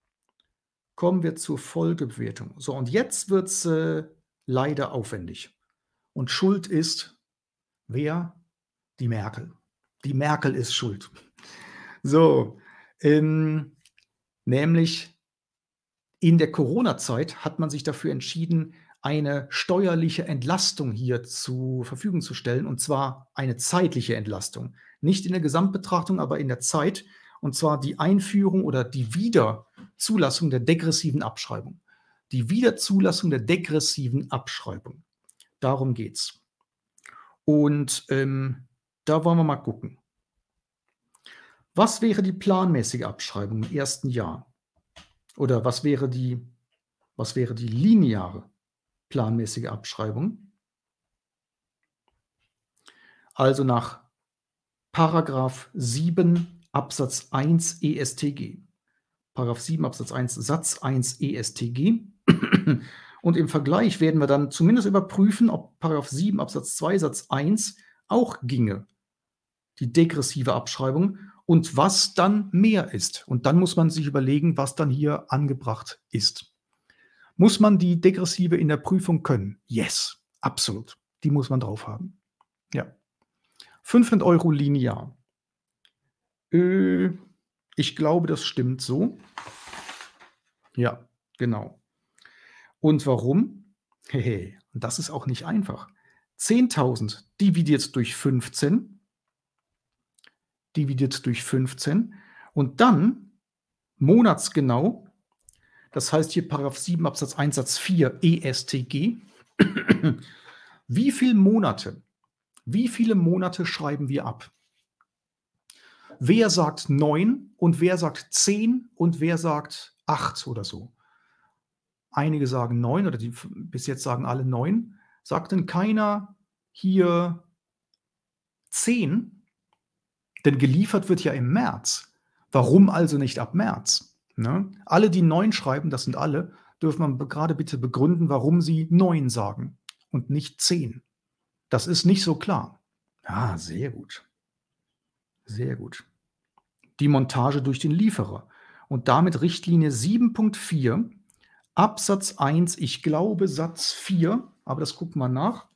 So, und jetzt wird es leider aufwendig. Und schuld ist wer? Die Merkel. Die Merkel ist schuld. So, nämlich in der Corona-Zeit hat man sich dafür entschieden, eine steuerliche Entlastung hier zur Verfügung zu stellen, und zwar eine zeitliche Entlastung. Nicht in der Gesamtbetrachtung, aber in der Zeit, und zwar die Einführung oder die Wiederzulassung der degressiven Abschreibung. Die Wiederzulassung der degressiven Abschreibung. Darum geht's. Und da wollen wir mal gucken. Was wäre die planmäßige Abschreibung im ersten Jahr? Oder was wäre die lineare planmäßige Abschreibung? Also nach Paragraph 7 Absatz 1 EStG. Paragraph 7 Absatz 1 Satz 1 EStG. Und im Vergleich werden wir dann zumindest überprüfen, ob Paragraph 7 Absatz 2 Satz 1 auch ginge, die degressive Abschreibung, und was dann mehr ist. Und dann muss man sich überlegen, was dann hier angebracht ist. Muss man die degressive in der Prüfung können? Yes, absolut. Die muss man drauf haben. Ja. 500 € linear. Ich glaube, das stimmt so. Ja, genau. Und warum? Hehe, und das ist auch nicht einfach. 10.000 dividiert durch 15. Und dann monatsgenau, das heißt hier Paragraph 7 Absatz 1 Satz 4 EStG. Wie viele Monate schreiben wir ab? Wer sagt 9 und wer sagt 10 und wer sagt 8 oder so? Einige sagen 9 oder bis jetzt sagen alle 9. Sagt denn keiner hier 10? Denn geliefert wird ja im März. Warum also nicht ab März? Ne? Alle, die 9 schreiben, das sind alle, dürfen man gerade bitte begründen, warum sie 9 sagen und nicht 10. Das ist nicht so klar. Ah, sehr gut. Sehr gut. Die Montage durch den Lieferer. Und damit Richtlinie 7.4 Absatz 1, ich glaube Satz 4, aber das gucken wir nach.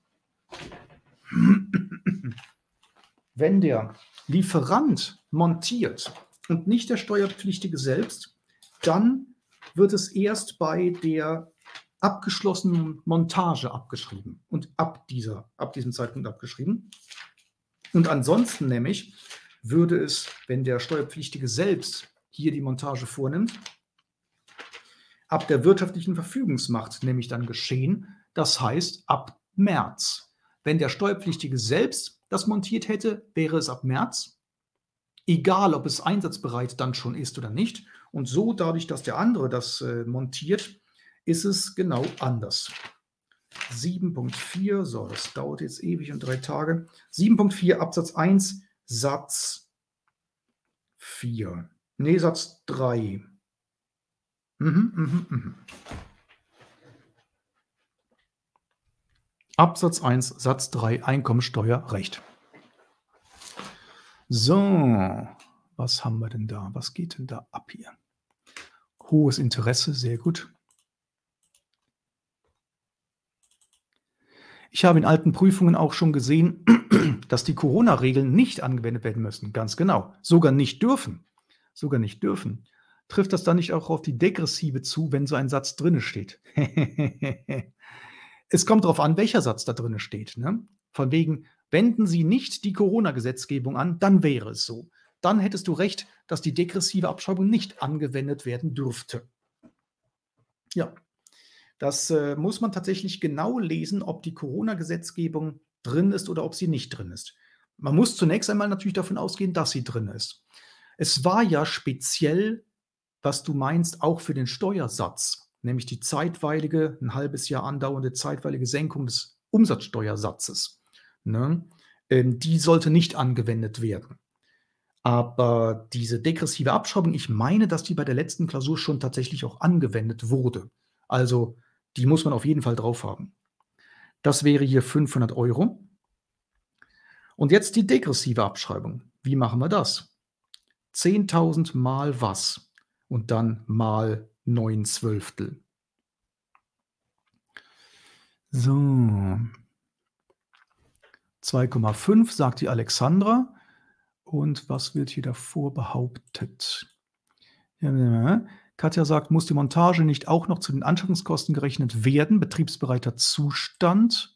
Wenn der Lieferant montiert und nicht der Steuerpflichtige selbst, dann wird es erst bei der abgeschlossenen Montage abgeschrieben und ab diesem Zeitpunkt abgeschrieben. Und ansonsten nämlich würde es, wenn der Steuerpflichtige selbst hier die Montage vornimmt, ab der wirtschaftlichen Verfügungsmacht nämlich dann geschehen, das heißt ab März. Wenn der Steuerpflichtige selbst das montiert hätte, wäre es ab März, egal ob es einsatzbereit dann schon ist oder nicht. Und so, dadurch, dass der andere das montiert, ist es genau anders. 7.4, so, das dauert jetzt ewig und 3 Tage. 7.4 Absatz 1, Satz 4. Nee, Satz 3. Absatz 1, Satz 3, Einkommensteuerrecht. So, was haben wir denn da? Was geht denn da ab hier? Hohes Interesse, sehr gut. Ich habe in alten Prüfungen auch schon gesehen, dass die Corona-Regeln nicht angewendet werden müssen. Ganz genau. Sogar nicht dürfen. Sogar nicht dürfen. Trifft das dann nicht auch auf die Degressive zu, wenn so ein Satz drinne steht? Es kommt darauf an, welcher Satz da drinne steht, ne? Von wegen: „Wenden Sie nicht die Corona-Gesetzgebung an“, dann wäre es so. Dann hättest du recht, dass die degressive Abschreibung nicht angewendet werden dürfte. Ja, das, muss man tatsächlich genau lesen, ob die Corona-Gesetzgebung drin ist oder ob sie nicht drin ist. Man muss zunächst einmal natürlich davon ausgehen, dass sie drin ist. Es war ja speziell, was du meinst, auch für den Steuersatz, nämlich die zeitweilige, ein halbes Jahr andauernde zeitweilige Senkung des Umsatzsteuersatzes, ne? Die sollte nicht angewendet werden. Aber diese degressive Abschreibung, ich meine, dass die bei der letzten Klausur schon tatsächlich auch angewendet wurde. Also, die muss man auf jeden Fall drauf haben. Das wäre hier 500 €. Und jetzt die degressive Abschreibung. Wie machen wir das? 10.000 mal was? Und dann mal 9/12. So. 2,5 sagt die Alexandra. Und was wird hier davor behauptet? Ja, Katja sagt, muss die Montage nicht auch noch zu den Anschaffungskosten gerechnet werden? Betriebsbereiter Zustand?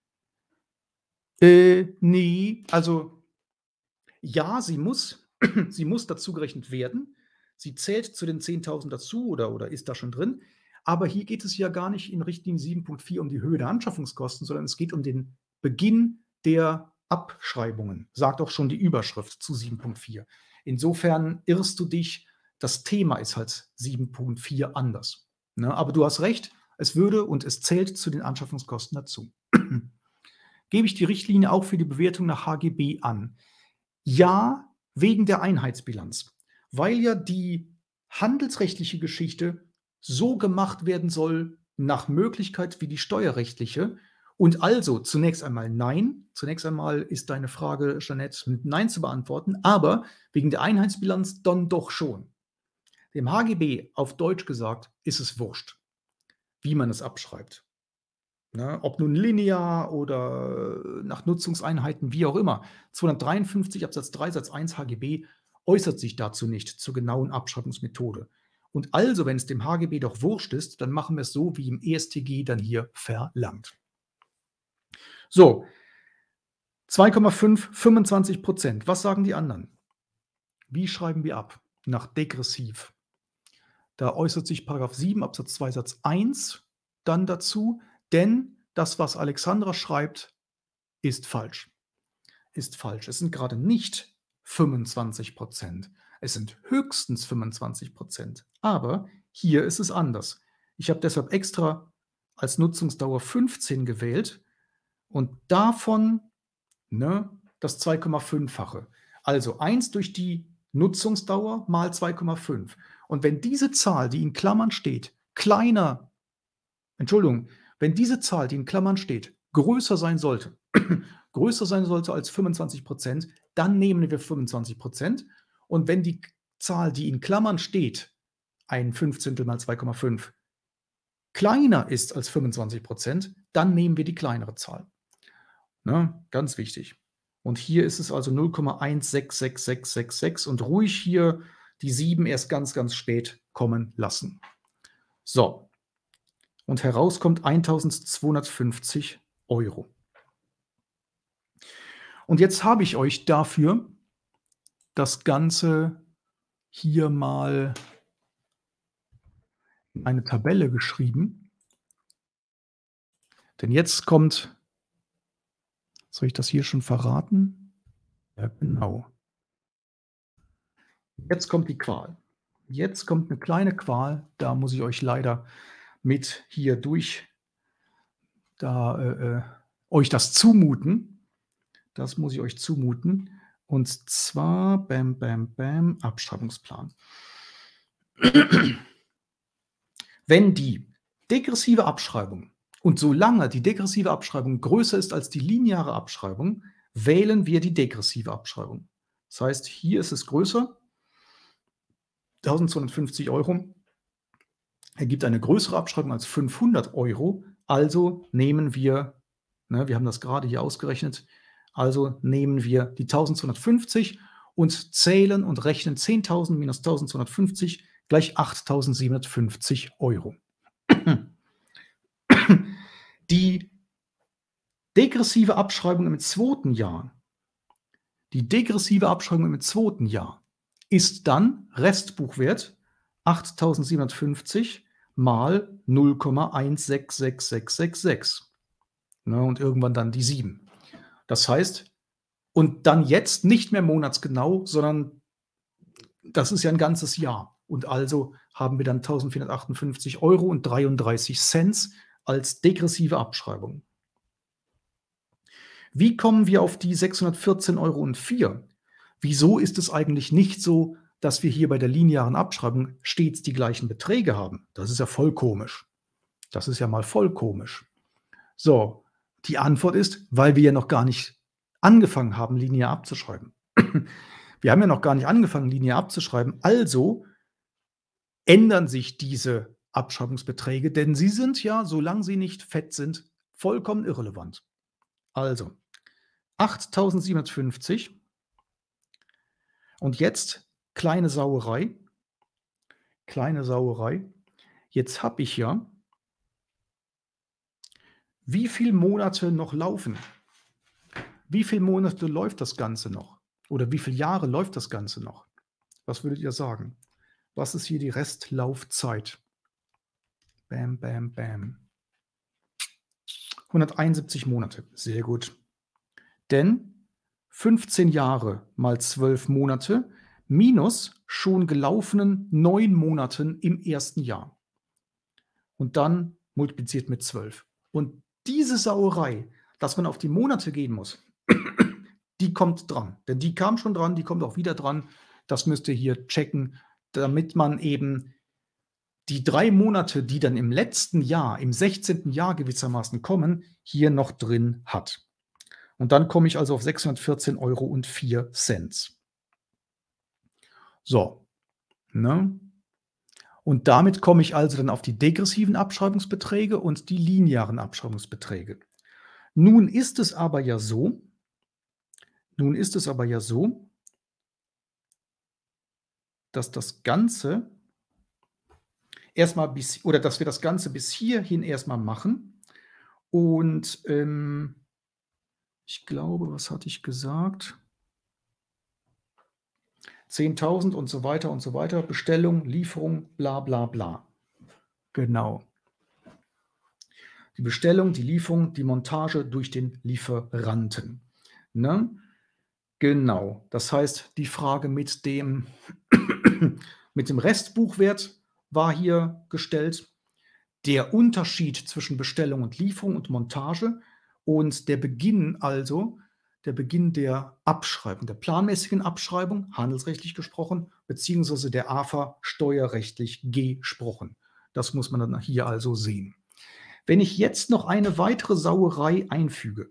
Ne, also ja, sie muss sie muss dazu gerechnet werden. Sie zählt zu den 10.000 dazu oder ist da schon drin. Aber hier geht es ja gar nicht in Richtlinie 7.4 um die Höhe der Anschaffungskosten, sondern es geht um den Beginn der Abschreibungen, sagt auch schon die Überschrift zu 7.4. Insofern irrst du dich, das Thema ist halt 7.4 anders, ne? Aber du hast recht, es würde und es zählt zu den Anschaffungskosten dazu. Gebe ich die Richtlinie auch für die Bewertung nach HGB an? Ja, wegen der Einheitsbilanz, weil ja die handelsrechtliche Geschichte so gemacht werden soll nach Möglichkeit wie die steuerrechtliche. Und also zunächst einmal nein. Zunächst einmal ist deine Frage, Jeanette, mit Nein zu beantworten, aber wegen der Einheitsbilanz dann doch schon. Dem HGB auf Deutsch gesagt ist es wurscht, wie man es abschreibt. Ne, ob nun linear oder nach Nutzungseinheiten, wie auch immer. 253 Absatz 3 Satz 1 HGB äußert sich dazu nicht zur genauen Abschreibungsmethode. Und also, wenn es dem HGB doch wurscht ist, dann machen wir es so, wie im EStG dann hier verlangt. So, 2,5, 25%. Was sagen die anderen? Wie schreiben wir ab? Nach degressiv. Da äußert sich § 7 Absatz 2 Satz 1 dann dazu, denn das, was Alexandra schreibt, ist falsch. Ist falsch. Es sind gerade nicht 25%. Es sind höchstens 25%. Aber hier ist es anders. Ich habe deshalb extra als Nutzungsdauer 15 gewählt und davon, ne, das 2,5-fache. Also 1 durch die Nutzungsdauer mal 2,5. Und wenn diese Zahl, die in Klammern steht, wenn diese Zahl, die in Klammern steht, größer sein sollte, größer sein sollte als 25%, dann nehmen wir 25%. Und wenn die Zahl, die in Klammern steht, ein 15 mal 2,5, kleiner ist als 25%, dann nehmen wir die kleinere Zahl. Ne? Ganz wichtig. Und hier ist es also 0,166666 und ruhig hier die 7 erst ganz, ganz spät kommen lassen. So. Und heraus kommt 1.250 €. Und jetzt habe ich euch dafür das Ganze hier mal in eine Tabelle geschrieben. Denn jetzt kommt, soll ich das hier schon verraten? Ja, genau. Jetzt kommt die Qual. Jetzt kommt eine kleine Qual, da muss ich euch leider mit hier durch euch das zumuten. Das muss ich euch zumuten. Und zwar bam, bam, bam, Abschreibungsplan. Wenn die degressive Abschreibung und solange die degressive Abschreibung größer ist als die lineare Abschreibung, wählen wir die degressive Abschreibung. Das heißt, hier ist es größer, 1.250 €. ergibt eine größere Abschreibung als 500 Euro. Also nehmen wir, ne, wir haben das gerade hier ausgerechnet, also nehmen wir die 1250 und zählen und rechnen 10.000 minus 1250 gleich 8.750 Euro. Die degressive Abschreibung im zweiten Jahr, ist dann Restbuchwert 8.750 mal 0,166666. Ne, und irgendwann dann die 7. Das heißt, und dann jetzt nicht mehr monatsgenau, sondern das ist ja ein ganzes Jahr. Und also haben wir dann 1.458 Euro und 33 Cent als degressive Abschreibung. Wie kommen wir auf die 614,04 Euro? Wieso ist es eigentlich nicht so, dass wir hier bei der linearen Abschreibung stets die gleichen Beträge haben? Das ist ja voll komisch. Das ist ja mal voll komisch. So, die Antwort ist, weil wir ja noch gar nicht angefangen haben, linear abzuschreiben. Wir haben ja noch gar nicht angefangen, linear abzuschreiben. Also ändern sich diese Abschreibungsbeträge, denn sie sind ja, solange sie nicht fett sind, vollkommen irrelevant. Also 8.750 und jetzt kleine Sauerei. Jetzt habe ich ja, wie viele Monate noch laufen? Wie viele Monate läuft das Ganze noch? Oder wie viele Jahre läuft das Ganze noch? Was würdet ihr sagen? Was ist hier die Restlaufzeit? Bam, bam, bam. 171 Monate. Sehr gut. Denn 15 Jahre mal 12 Monate minus schon gelaufenen 9 Monaten im ersten Jahr. Und dann multipliziert mit 12. Und diese Sauerei, dass man auf die Monate gehen muss, die kommt dran. Denn die kam schon dran, die kommt auch wieder dran. Das müsst ihr hier checken, damit man eben die 3 Monate, die dann im letzten Jahr, im 16. Jahr gewissermaßen kommen, hier noch drin hat. Und dann komme ich also auf 614,04 Euro. So, ne? Und damit komme ich also dann auf die degressiven Abschreibungsbeträge und die linearen Abschreibungsbeträge. Nun ist es aber ja so, dass das Ganze erstmal dass wir das Ganze bis hierhin erstmal machen. Und ich glaube, was hatte ich gesagt? 10.000 und so weiter, Bestellung, Lieferung, bla bla bla. Genau. Die Bestellung, die Lieferung, die Montage durch den Lieferanten. Ne? Genau. Das heißt, die Frage mit dem Restbuchwert war hier gestellt. Der Unterschied zwischen Bestellung und Lieferung und Montage und der Beginn der Abschreibung, der planmäßigen Abschreibung, handelsrechtlich gesprochen, beziehungsweise der AFA steuerrechtlich gesprochen. Das muss man dann hier also sehen. Wenn ich jetzt noch eine weitere Sauerei einfüge,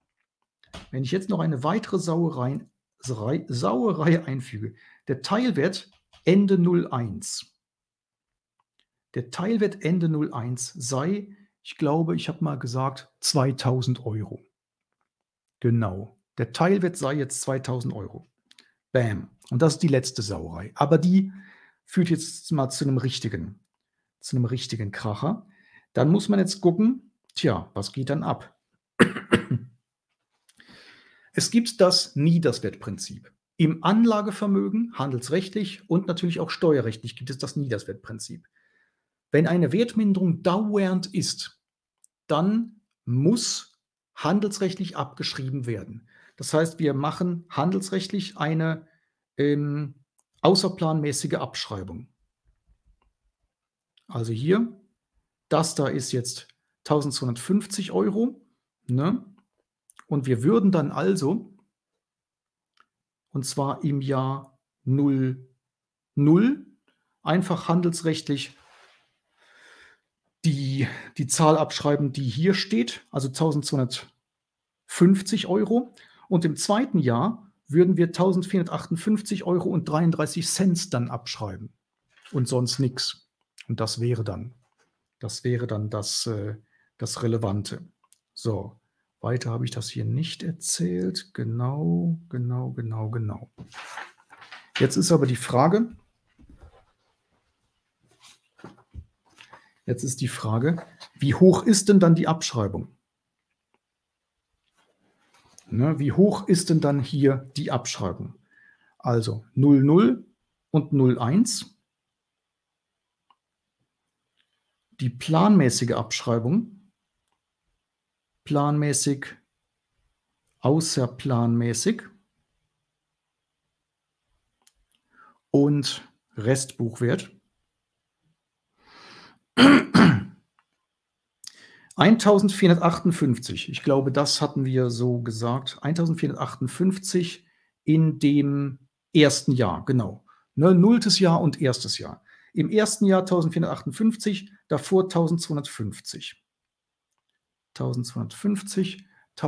der Teilwert Ende 01. Der Teilwert Ende 01 sei, ich glaube, ich habe mal gesagt, 2.000 Euro. Genau. Der Teilwert sei jetzt 2.000 Euro. Bam. Und das ist die letzte Sauerei. Aber die führt jetzt mal zu einem richtigen Kracher. Dann muss man jetzt gucken, was geht dann ab? Es gibt das Niederswertprinzip. Im Anlagevermögen, handelsrechtlich und natürlich auch steuerrechtlich gibt es das Niederswertprinzip. Wenn eine Wertminderung dauernd ist, dann muss handelsrechtlich abgeschrieben werden. Das heißt, wir machen handelsrechtlich eine außerplanmäßige Abschreibung. Also hier, das da ist jetzt 1.250 Euro. Ne? Und wir würden dann also, und zwar im Jahr 00, einfach handelsrechtlich die Zahl abschreiben, die hier steht, also 1.250 Euro. Und im zweiten Jahr würden wir 1.458 Euro und 33 Cent dann abschreiben. Und sonst nichts. Und das wäre dann das Relevante. So, weiter habe ich das hier nicht erzählt. Genau. Jetzt ist aber die Frage, wie hoch ist denn dann die Abschreibung? Ne, wie hoch ist denn dann hier die Abschreibung? Also 00 und 01. Die planmäßige Abschreibung, planmäßig, außerplanmäßig und Restbuchwert. 1458, ich glaube, das hatten wir so gesagt. 1458 in dem ersten Jahr, genau. Ne, 0. Jahr und 1. Jahr. Im ersten Jahr 1458, davor 1250. 1250,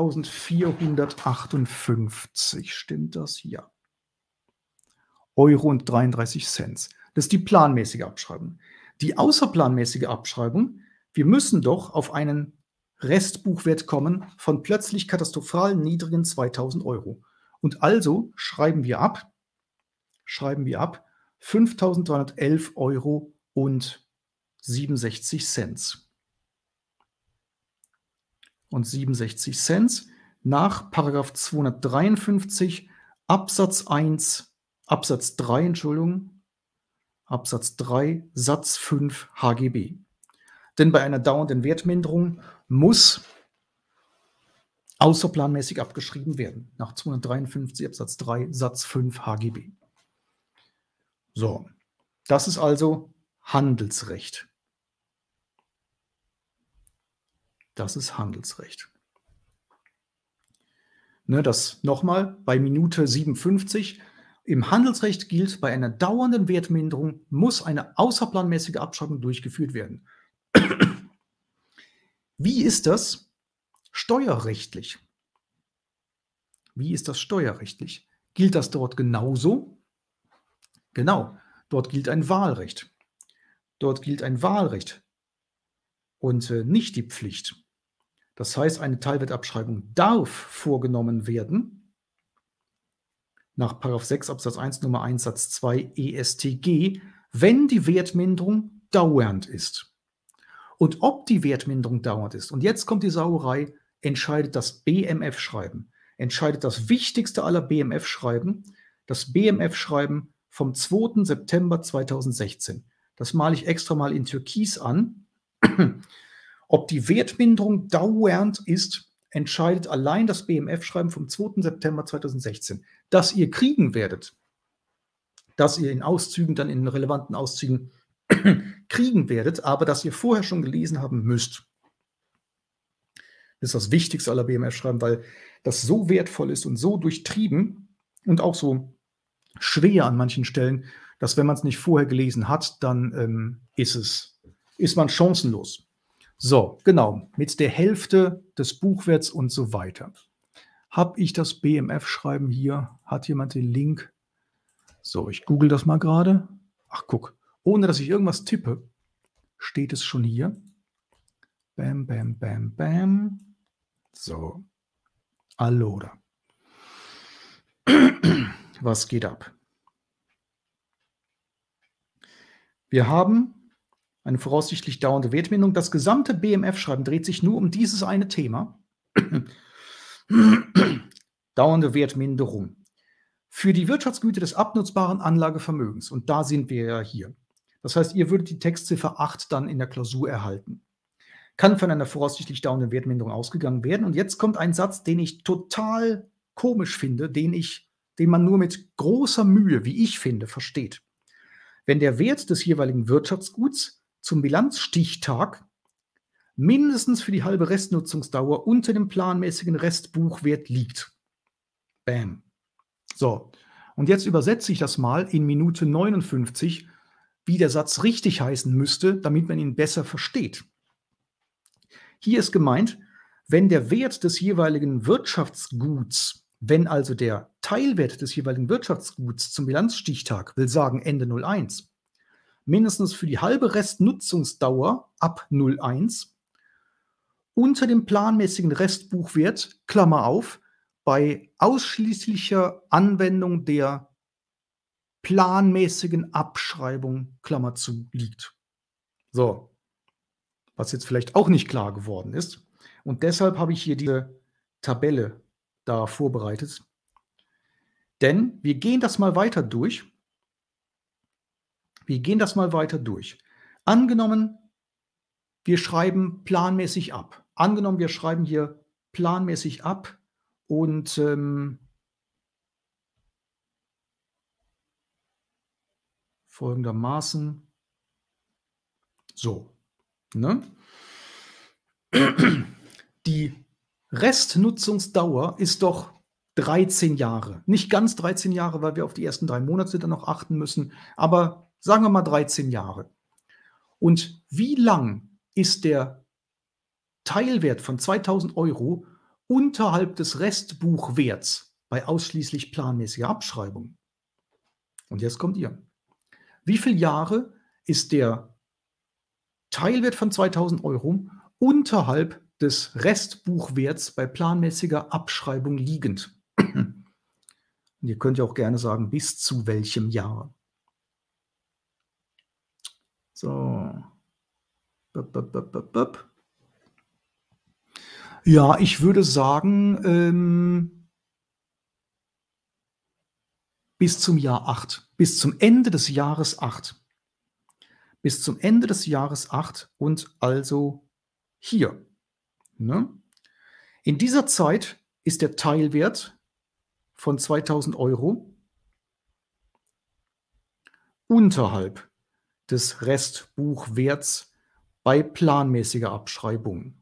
1458, stimmt das? Ja. Euro und 33 Cent. Das ist die planmäßige Abschreibung. Die außerplanmäßige Abschreibung, wir müssen doch auf einen Restbuchwert kommen von plötzlich katastrophal niedrigen 2000 Euro. Und also schreiben wir ab 5.311 Euro und 67 Cent. Und 67 Cent nach § 253 Absatz 3, Satz 5 HGB. Denn bei einer dauernden Wertminderung muss außerplanmäßig abgeschrieben werden, nach 253 Absatz 3 Satz 5 HGB. So, das ist also Handelsrecht. Das ist Handelsrecht. Ne, das nochmal bei Minute 57. Im Handelsrecht gilt, bei einer dauernden Wertminderung muss eine außerplanmäßige Abschreibung durchgeführt werden. Wie ist das steuerrechtlich? Gilt das dort genauso? Genau, dort gilt ein Wahlrecht. Und nicht die Pflicht. Das heißt, eine Teilwertabschreibung darf vorgenommen werden nach § 6 Absatz 1 Nummer 1 Satz 2 EStG, wenn die Wertminderung dauernd ist. Und ob die Wertminderung dauernd ist, und jetzt kommt die Sauerei, entscheidet das BMF-Schreiben, entscheidet das wichtigste aller BMF-Schreiben, das BMF-Schreiben vom 2. September 2016. Das male ich extra mal in Türkis an. Ob die Wertminderung dauernd ist, entscheidet allein das BMF-Schreiben vom 2. September 2016. Das ihr kriegen werdet, das ihr in Auszügen, dann in relevanten Auszügen kriegen werdet, aber das ihr vorher schon gelesen haben müsst. Das ist das Wichtigste aller BMF-Schreiben, weil das so wertvoll ist und so durchtrieben und auch so schwer an manchen Stellen, dass wenn man es nicht vorher gelesen hat, dann ist man chancenlos. So, genau, mit der Hälfte des Buchwerts und so weiter. Habe ich das BMF-Schreiben hier? Hat jemand den Link? So, ich google das mal gerade. Ach, guck, ohne dass ich irgendwas tippe, steht es schon hier. Bam, bam, bam, bam. So, allora. Was geht ab? Wir haben eine voraussichtlich dauernde Wertminderung. Das gesamte BMF-Schreiben dreht sich nur um dieses eine Thema. Dauernde Wertminderung. Für die Wirtschaftsgüter des abnutzbaren Anlagevermögens. Und da sind wir ja hier. Das heißt, ihr würdet die Textziffer 8 dann in der Klausur erhalten. Kann von einer voraussichtlich dauernden Wertminderung ausgegangen werden. Und jetzt kommt ein Satz, den ich total komisch finde, den man nur mit großer Mühe, wie ich finde, versteht. Wenn der Wert des jeweiligen Wirtschaftsguts zum Bilanzstichtag mindestens für die halbe Restnutzungsdauer unter dem planmäßigen Restbuchwert liegt. Bam. So, und jetzt übersetze ich das mal in Minute 59, wie der Satz richtig heißen müsste, damit man ihn besser versteht. Hier ist gemeint, wenn der Wert des jeweiligen Wirtschaftsguts, wenn also der Teilwert des jeweiligen Wirtschaftsguts zum Bilanzstichtag, will sagen Ende 01, mindestens für die halbe Restnutzungsdauer ab 01 unter dem planmäßigen Restbuchwert, Klammer auf, bei ausschließlicher Anwendung der planmäßigen Abschreibung, Klammer zu, liegt. So, was jetzt vielleicht auch nicht klar geworden ist. Und deshalb habe ich hier diese Tabelle da vorbereitet. Denn wir gehen das mal weiter durch. Angenommen, wir schreiben planmäßig ab. Angenommen, wir schreiben hier planmäßig ab und folgendermaßen so. Ne? Die Restnutzungsdauer ist doch 13 Jahre. Nicht ganz 13 Jahre, weil wir auf die ersten 3 Monate dann noch achten müssen, aber sagen wir mal 13 Jahre. Und wie lang ist der Teilwert von 2.000 € unterhalb des Restbuchwerts bei ausschließlich planmäßiger Abschreibung? Und jetzt kommt ihr. Wie viele Jahre ist der Teilwert von 2.000 € unterhalb des Restbuchwerts bei planmäßiger Abschreibung liegend? Und ihr könnt ja auch gerne sagen, bis zu welchem Jahr. So. Ja, ich würde sagen, bis zum Jahr 8, bis zum Ende des Jahres 8. Bis zum Ende des Jahres 8 und also hier. Ne? In dieser Zeit ist der Teilwert von 2.000 € unterhalb des Restbuchwerts bei planmäßiger Abschreibung.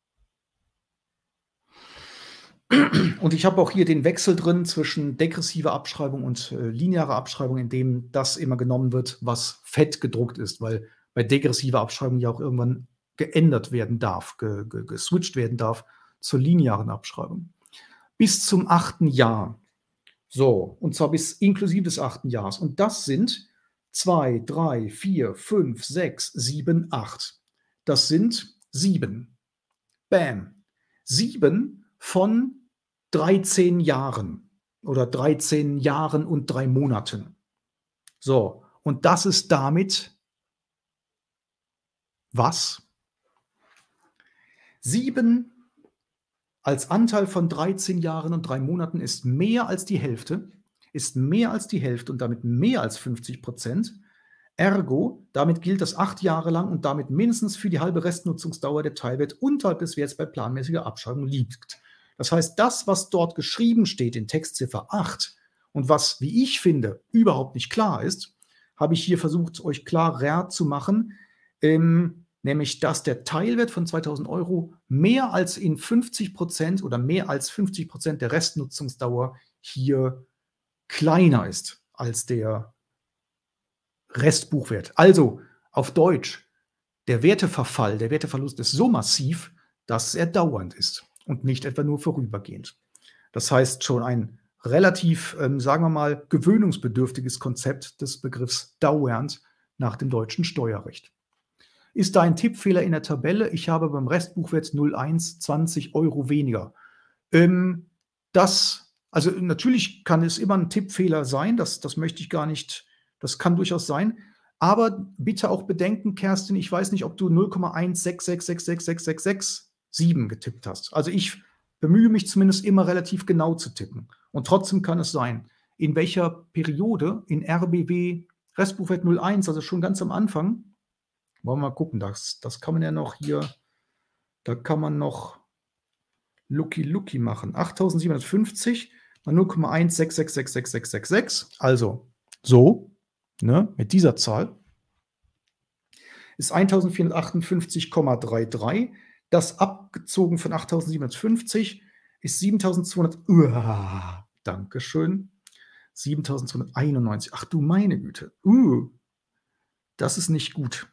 Und ich habe auch hier den Wechsel drin zwischen degressiver Abschreibung und linearer Abschreibung, in dem das immer genommen wird, was fett gedruckt ist, weil bei degressiver Abschreibung ja auch irgendwann geändert werden darf, geswitcht werden darf zur linearen Abschreibung. Bis zum 8. Jahr. So, und zwar bis inklusive des 8. Jahres. Und das sind 2, 3, 4, 5, 6, 7, 8. Das sind 7. Bam. 7 von 13 Jahren oder 13 Jahren und 3 Monaten. So, und das ist damit was? 7 als Anteil von 13 Jahren und 3 Monaten ist mehr als die Hälfte, und damit mehr als 50%. Ergo, damit gilt das 8 Jahre lang und damit mindestens für die halbe Restnutzungsdauer der Teilwert unterhalb des Werts bei planmäßiger Abschreibung liegt. Das heißt, das, was dort geschrieben steht in Textziffer 8 und was, wie ich finde, überhaupt nicht klar ist, habe ich hier versucht, euch klarer zu machen, nämlich, dass der Teilwert von 2.000 € mehr als in 50% oder mehr als 50% der Restnutzungsdauer hier kleiner ist als der Restbuchwert. Also auf Deutsch, der Werteverfall, der Werteverlust ist so massiv, dass er dauernd ist und nicht etwa nur vorübergehend. Das heißt schon ein relativ, sagen wir mal, gewöhnungsbedürftiges Konzept des Begriffs dauernd nach dem deutschen Steuerrecht. Ist da ein Tippfehler in der Tabelle? Ich habe beim Restbuchwert 01 20 € weniger. Also natürlich kann es immer ein Tippfehler sein, das möchte ich gar nicht, das kann durchaus sein. Aber bitte auch bedenken, Kerstin, ich weiß nicht, ob du 0,166666667 getippt hast. Also ich bemühe mich zumindest immer relativ genau zu tippen. Und trotzdem kann es sein, in welcher Periode in RBW Restbuchwert 01, also schon ganz am Anfang, wollen wir mal gucken, das kann man ja noch hier, da kann man noch Lucky machen. 8.750 mal 0,166666666, also so, ne, mit dieser Zahl, ist 1.458,33. Das abgezogen von 8.750 ist 7.200. Dankeschön. 7.291. Ach du meine Güte. Das ist nicht gut.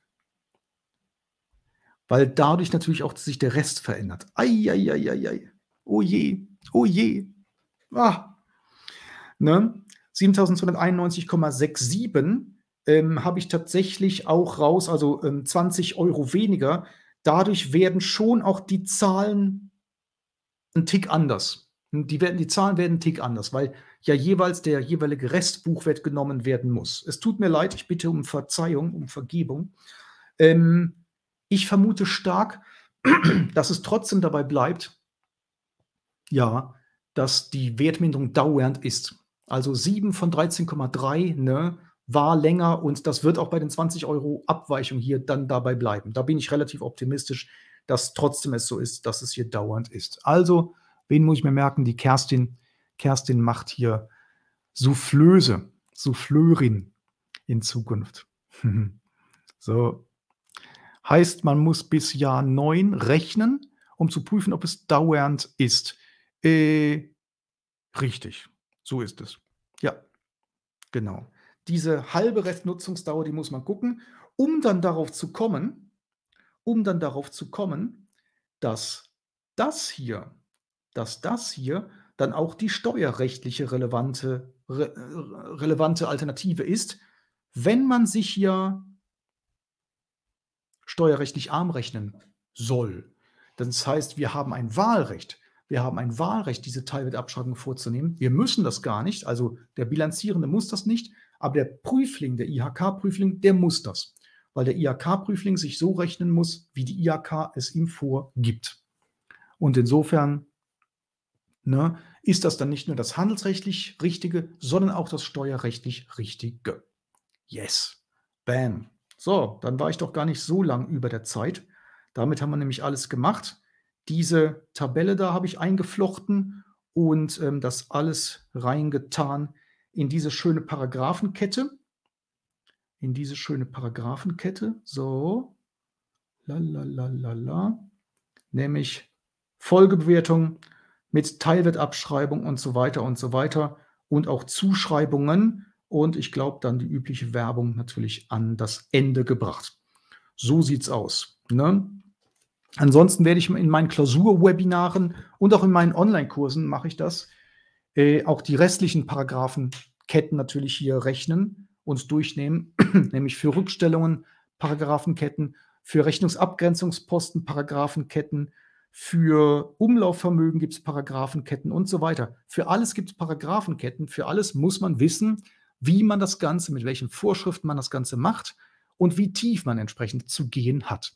Weil dadurch natürlich auch sich der Rest verändert. Eieieiei. Oh je. Oh je. Ne? 7.291,67 habe ich tatsächlich auch raus, also 20 € weniger. Dadurch werden schon auch die Zahlen ein Tick anders. Die Zahlen werden 'n Tick anders, weil ja jeweils der jeweilige Restbuchwert genommen werden muss. Es tut mir leid, ich bitte um Verzeihung, um Vergebung. Ich vermute stark, dass es trotzdem dabei bleibt, ja, dass die Wertminderung dauernd ist. Also 7 von 13,3, ne, war länger und das wird auch bei den 20 € Abweichung hier dann dabei bleiben. Da bin ich relativ optimistisch, dass trotzdem es so ist, dass es hier dauernd ist. Also, wen muss ich mir merken? Die Kerstin. Kerstin macht hier Soufflöse, Souffleurin in Zukunft. So. Heißt, man muss bis Jahr 9 rechnen, um zu prüfen, ob es dauernd ist. Richtig, so ist es. Ja, genau. Diese halbe Restnutzungsdauer, die muss man gucken, um dann darauf zu kommen, dass das hier dann auch die steuerrechtliche relevante Alternative ist, wenn man sich ja steuerrechtlich arm rechnen soll. Das heißt, wir haben ein Wahlrecht. Wir haben ein Wahlrecht, diese Teilwertabschreibung vorzunehmen. Wir müssen das gar nicht. Also der Bilanzierende muss das nicht, aber der Prüfling, der IHK-Prüfling, der muss das, weil der IHK-Prüfling sich so rechnen muss, wie die IHK es ihm vorgibt. Und insofern, ne, ist das dann nicht nur das handelsrechtlich Richtige, sondern auch das steuerrechtlich Richtige. Yes. Bam. So, dann war ich doch gar nicht so lang über der Zeit. Damit haben wir nämlich alles gemacht. Diese Tabelle da habe ich eingeflochten und das alles reingetan in diese schöne Paragraphenkette. So. Lalalala. Nämlich Folgebewertung mit Teilwertabschreibung und so weiter und so weiter und auch Zuschreibungen und ich glaube dann die übliche Werbung natürlich an das Ende gebracht. So sieht's aus, ne? Ansonsten werde ich in meinen Klausurwebinaren und auch in meinen Online-Kursen mache ich das, auch die restlichen Paragraphenketten natürlich hier rechnen und durchnehmen, nämlich für Rückstellungen Paragraphenketten, für Rechnungsabgrenzungsposten Paragraphenketten, für Umlaufvermögen gibt es Paragraphenketten und so weiter. Für alles gibt es Paragraphenketten, für alles muss man wissen, wie man das Ganze, mit welchen Vorschriften man das Ganze macht und wie tief man entsprechend zu gehen hat.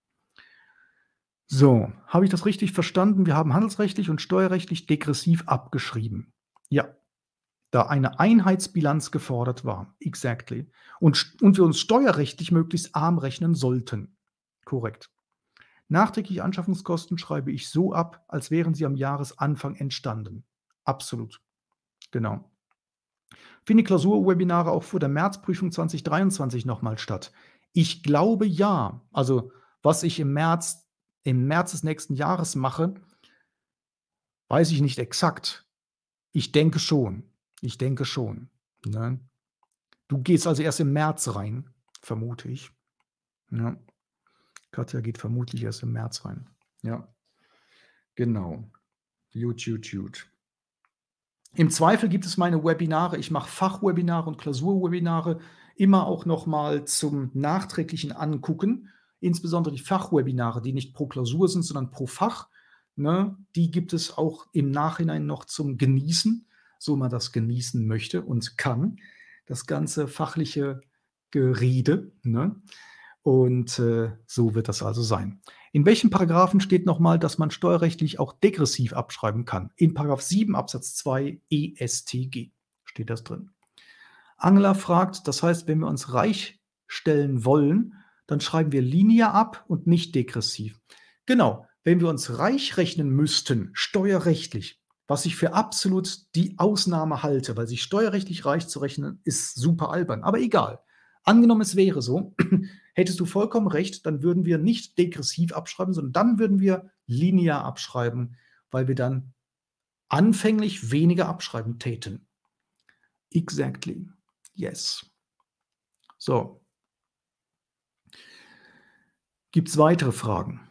So, habe ich das richtig verstanden? Wir haben handelsrechtlich und steuerrechtlich degressiv abgeschrieben. Ja, da eine Einheitsbilanz gefordert war. Exactly. Und wir uns steuerrechtlich möglichst arm rechnen sollten. Korrekt. Nachträgliche Anschaffungskosten schreibe ich so ab, als wären sie am Jahresanfang entstanden. Absolut. Genau. Finden die Klausurwebinare auch vor der Märzprüfung 2023 nochmal statt? Ich glaube ja. Also, was ich im März des nächsten Jahres mache, weiß ich nicht exakt. Ich denke schon. Ne? Du gehst also erst im März rein, vermute ich. Ja. Katja geht vermutlich erst im März rein. Ja, genau. Gut. Im Zweifel gibt es meine Webinare. Ich mache Fachwebinare und Klausurwebinare immer auch nochmal zum nachträglichen Angucken. Insbesondere die Fachwebinare, die nicht pro Klausur sind, sondern pro Fach. Ne? Die gibt es auch im Nachhinein noch zum Genießen, so man das genießen möchte und kann. Das ganze fachliche Gerede. Ne? Und so wird das also sein. In welchen Paragraphen steht nochmal, dass man steuerrechtlich auch degressiv abschreiben kann? In Paragraph 7 Absatz 2 EStG steht das drin. Angela fragt, das heißt, wenn wir uns reich stellen wollen, dann schreiben wir linear ab und nicht degressiv. Genau, wenn wir uns reich rechnen müssten, steuerrechtlich, was ich für absolut die Ausnahme halte, weil sich steuerrechtlich reich zu rechnen, ist super albern, aber egal. Angenommen, es wäre so, hättest du vollkommen recht, dann würden wir nicht degressiv abschreiben, sondern dann würden wir linear abschreiben, weil wir dann anfänglich weniger abschreiben täten. Exactly. Yes. So. Gibt es weitere Fragen?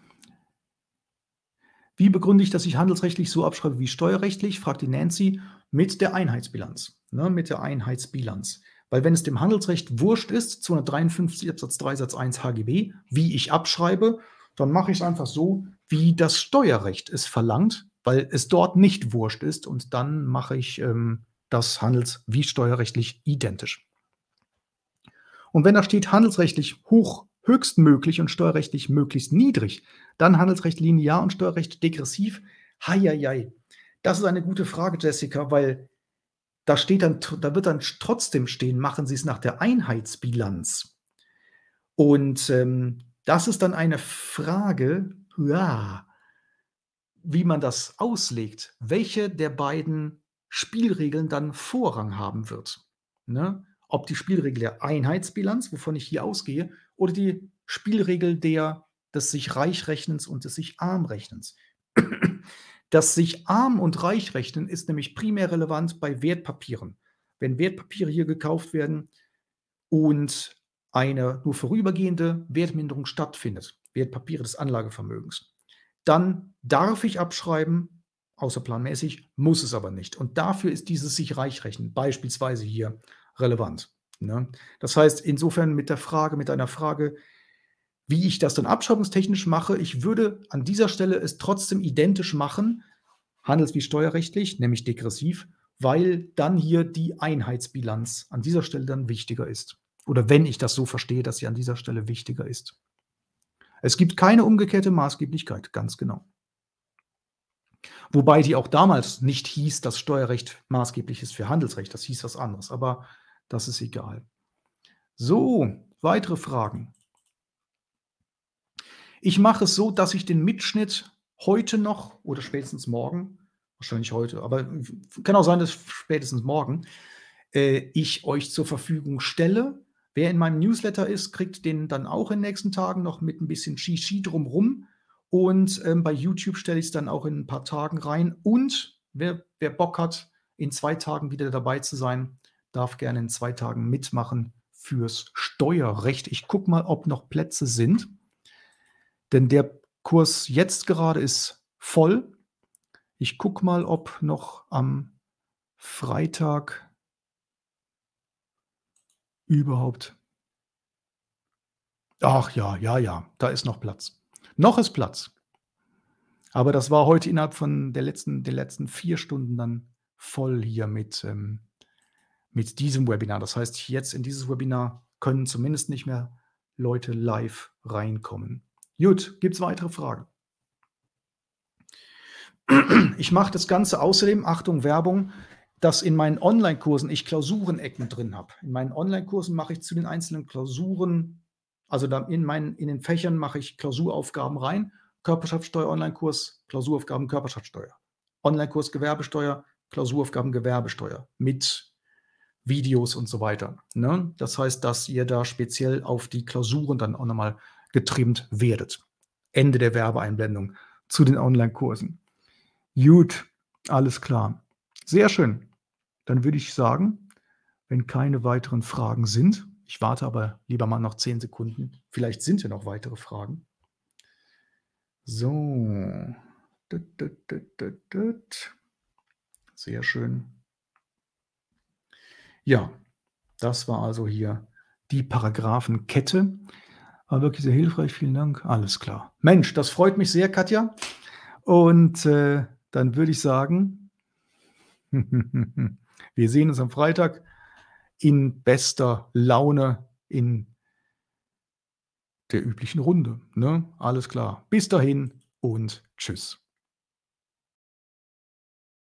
Wie begründe ich, dass ich handelsrechtlich so abschreibe wie steuerrechtlich? Fragt die Nancy mit der Einheitsbilanz. Ne, mit der Einheitsbilanz. Weil wenn es dem Handelsrecht wurscht ist, 253 Absatz 3 Satz 1 HGB, wie ich abschreibe, dann mache ich es einfach so, wie das Steuerrecht es verlangt, weil es dort nicht wurscht ist und dann mache ich das wie steuerrechtlich identisch. Und wenn da steht handelsrechtlich höchstmöglich und steuerrechtlich möglichst niedrig, dann Handelsrecht linear und Steuerrecht degressiv. Heieiei. Das ist eine gute Frage, Jessica, weil da wird dann trotzdem stehen, machen Sie es nach der Einheitsbilanz. Und das ist dann eine Frage, ja, wie man das auslegt, welche der beiden Spielregeln dann Vorrang haben wird. Ne? Ob die Spielregel der Einheitsbilanz, wovon ich hier ausgehe, oder die Spielregel des sich Reichrechnens und des sich Armrechnens. Das sich Arm- und Reichrechnen ist nämlich primär relevant bei Wertpapieren. Wenn Wertpapiere hier gekauft werden und eine nur vorübergehende Wertminderung stattfindet, Wertpapiere des Anlagevermögens, dann darf ich abschreiben, außerplanmäßig, muss es aber nicht. Und dafür ist dieses sich Reichrechnen beispielsweise hier relevant. Ne? Das heißt, insofern mit einer Frage, wie ich das dann abschreibungstechnisch mache, ich würde an dieser Stelle es trotzdem identisch machen, handels- wie steuerrechtlich, nämlich degressiv, weil dann hier die Einheitsbilanz an dieser Stelle dann wichtiger ist. Oder wenn ich das so verstehe, dass sie an dieser Stelle wichtiger ist. Es gibt keine umgekehrte Maßgeblichkeit, ganz genau. Wobei die auch damals nicht hieß, dass Steuerrecht maßgeblich ist für Handelsrecht. Das hieß was anderes, aber das ist egal. So, weitere Fragen. Ich mache es so, dass ich den Mitschnitt heute noch oder spätestens morgen, wahrscheinlich heute, aber kann auch sein, dass spätestens morgen, ich euch zur Verfügung stelle. Wer in meinem Newsletter ist, kriegt den dann auch in den nächsten Tagen noch mit ein bisschen Shishi drumrum. Und bei YouTube stelle ich es dann auch in ein paar Tagen rein. Und wer Bock hat, in 2 Tagen wieder dabei zu sein, darf gerne in 2 Tagen mitmachen fürs Steuerrecht. Ich gucke mal, ob noch Plätze sind. Denn der Kurs jetzt gerade ist voll. Ich gucke mal, ob noch am Freitag überhaupt. Ach ja, da ist noch Platz. Noch ist Platz. Aber das war heute innerhalb von den letzten 4 Stunden dann voll hier mit diesem Webinar. Das heißt, jetzt in dieses Webinar können zumindest nicht mehr Leute live reinkommen. Gut, gibt es weitere Fragen? Ich mache das Ganze außerdem, Achtung, Werbung, dass in meinen Online-Kursen ich Klausurenecken drin habe. In meinen Online-Kursen mache ich zu den einzelnen Klausuren, also in den Fächern mache ich Klausuraufgaben rein. Körperschaftsteuer, Online-Kurs, Klausuraufgaben, Körperschaftsteuer. Online-Kurs, Gewerbesteuer, Klausuraufgaben, Gewerbesteuer mit Videos und so weiter. Ne? Das heißt, dass ihr da speziell auf die Klausuren dann auch nochmal getrimmt werdet. Ende der Werbeeinblendung zu den Online-Kursen. Gut, alles klar. Sehr schön. Dann würde ich sagen, wenn keine weiteren Fragen sind, ich warte aber lieber mal noch 10 Sekunden, vielleicht sind ja noch weitere Fragen. So. Sehr schön. Ja, das war also hier die Paragraphenkette. War wirklich sehr hilfreich, vielen Dank. Alles klar. Mensch, das freut mich sehr, Katja. Und dann würde ich sagen, wir sehen uns am Freitag in bester Laune in der üblichen Runde. Ne? Alles klar. Bis dahin und tschüss.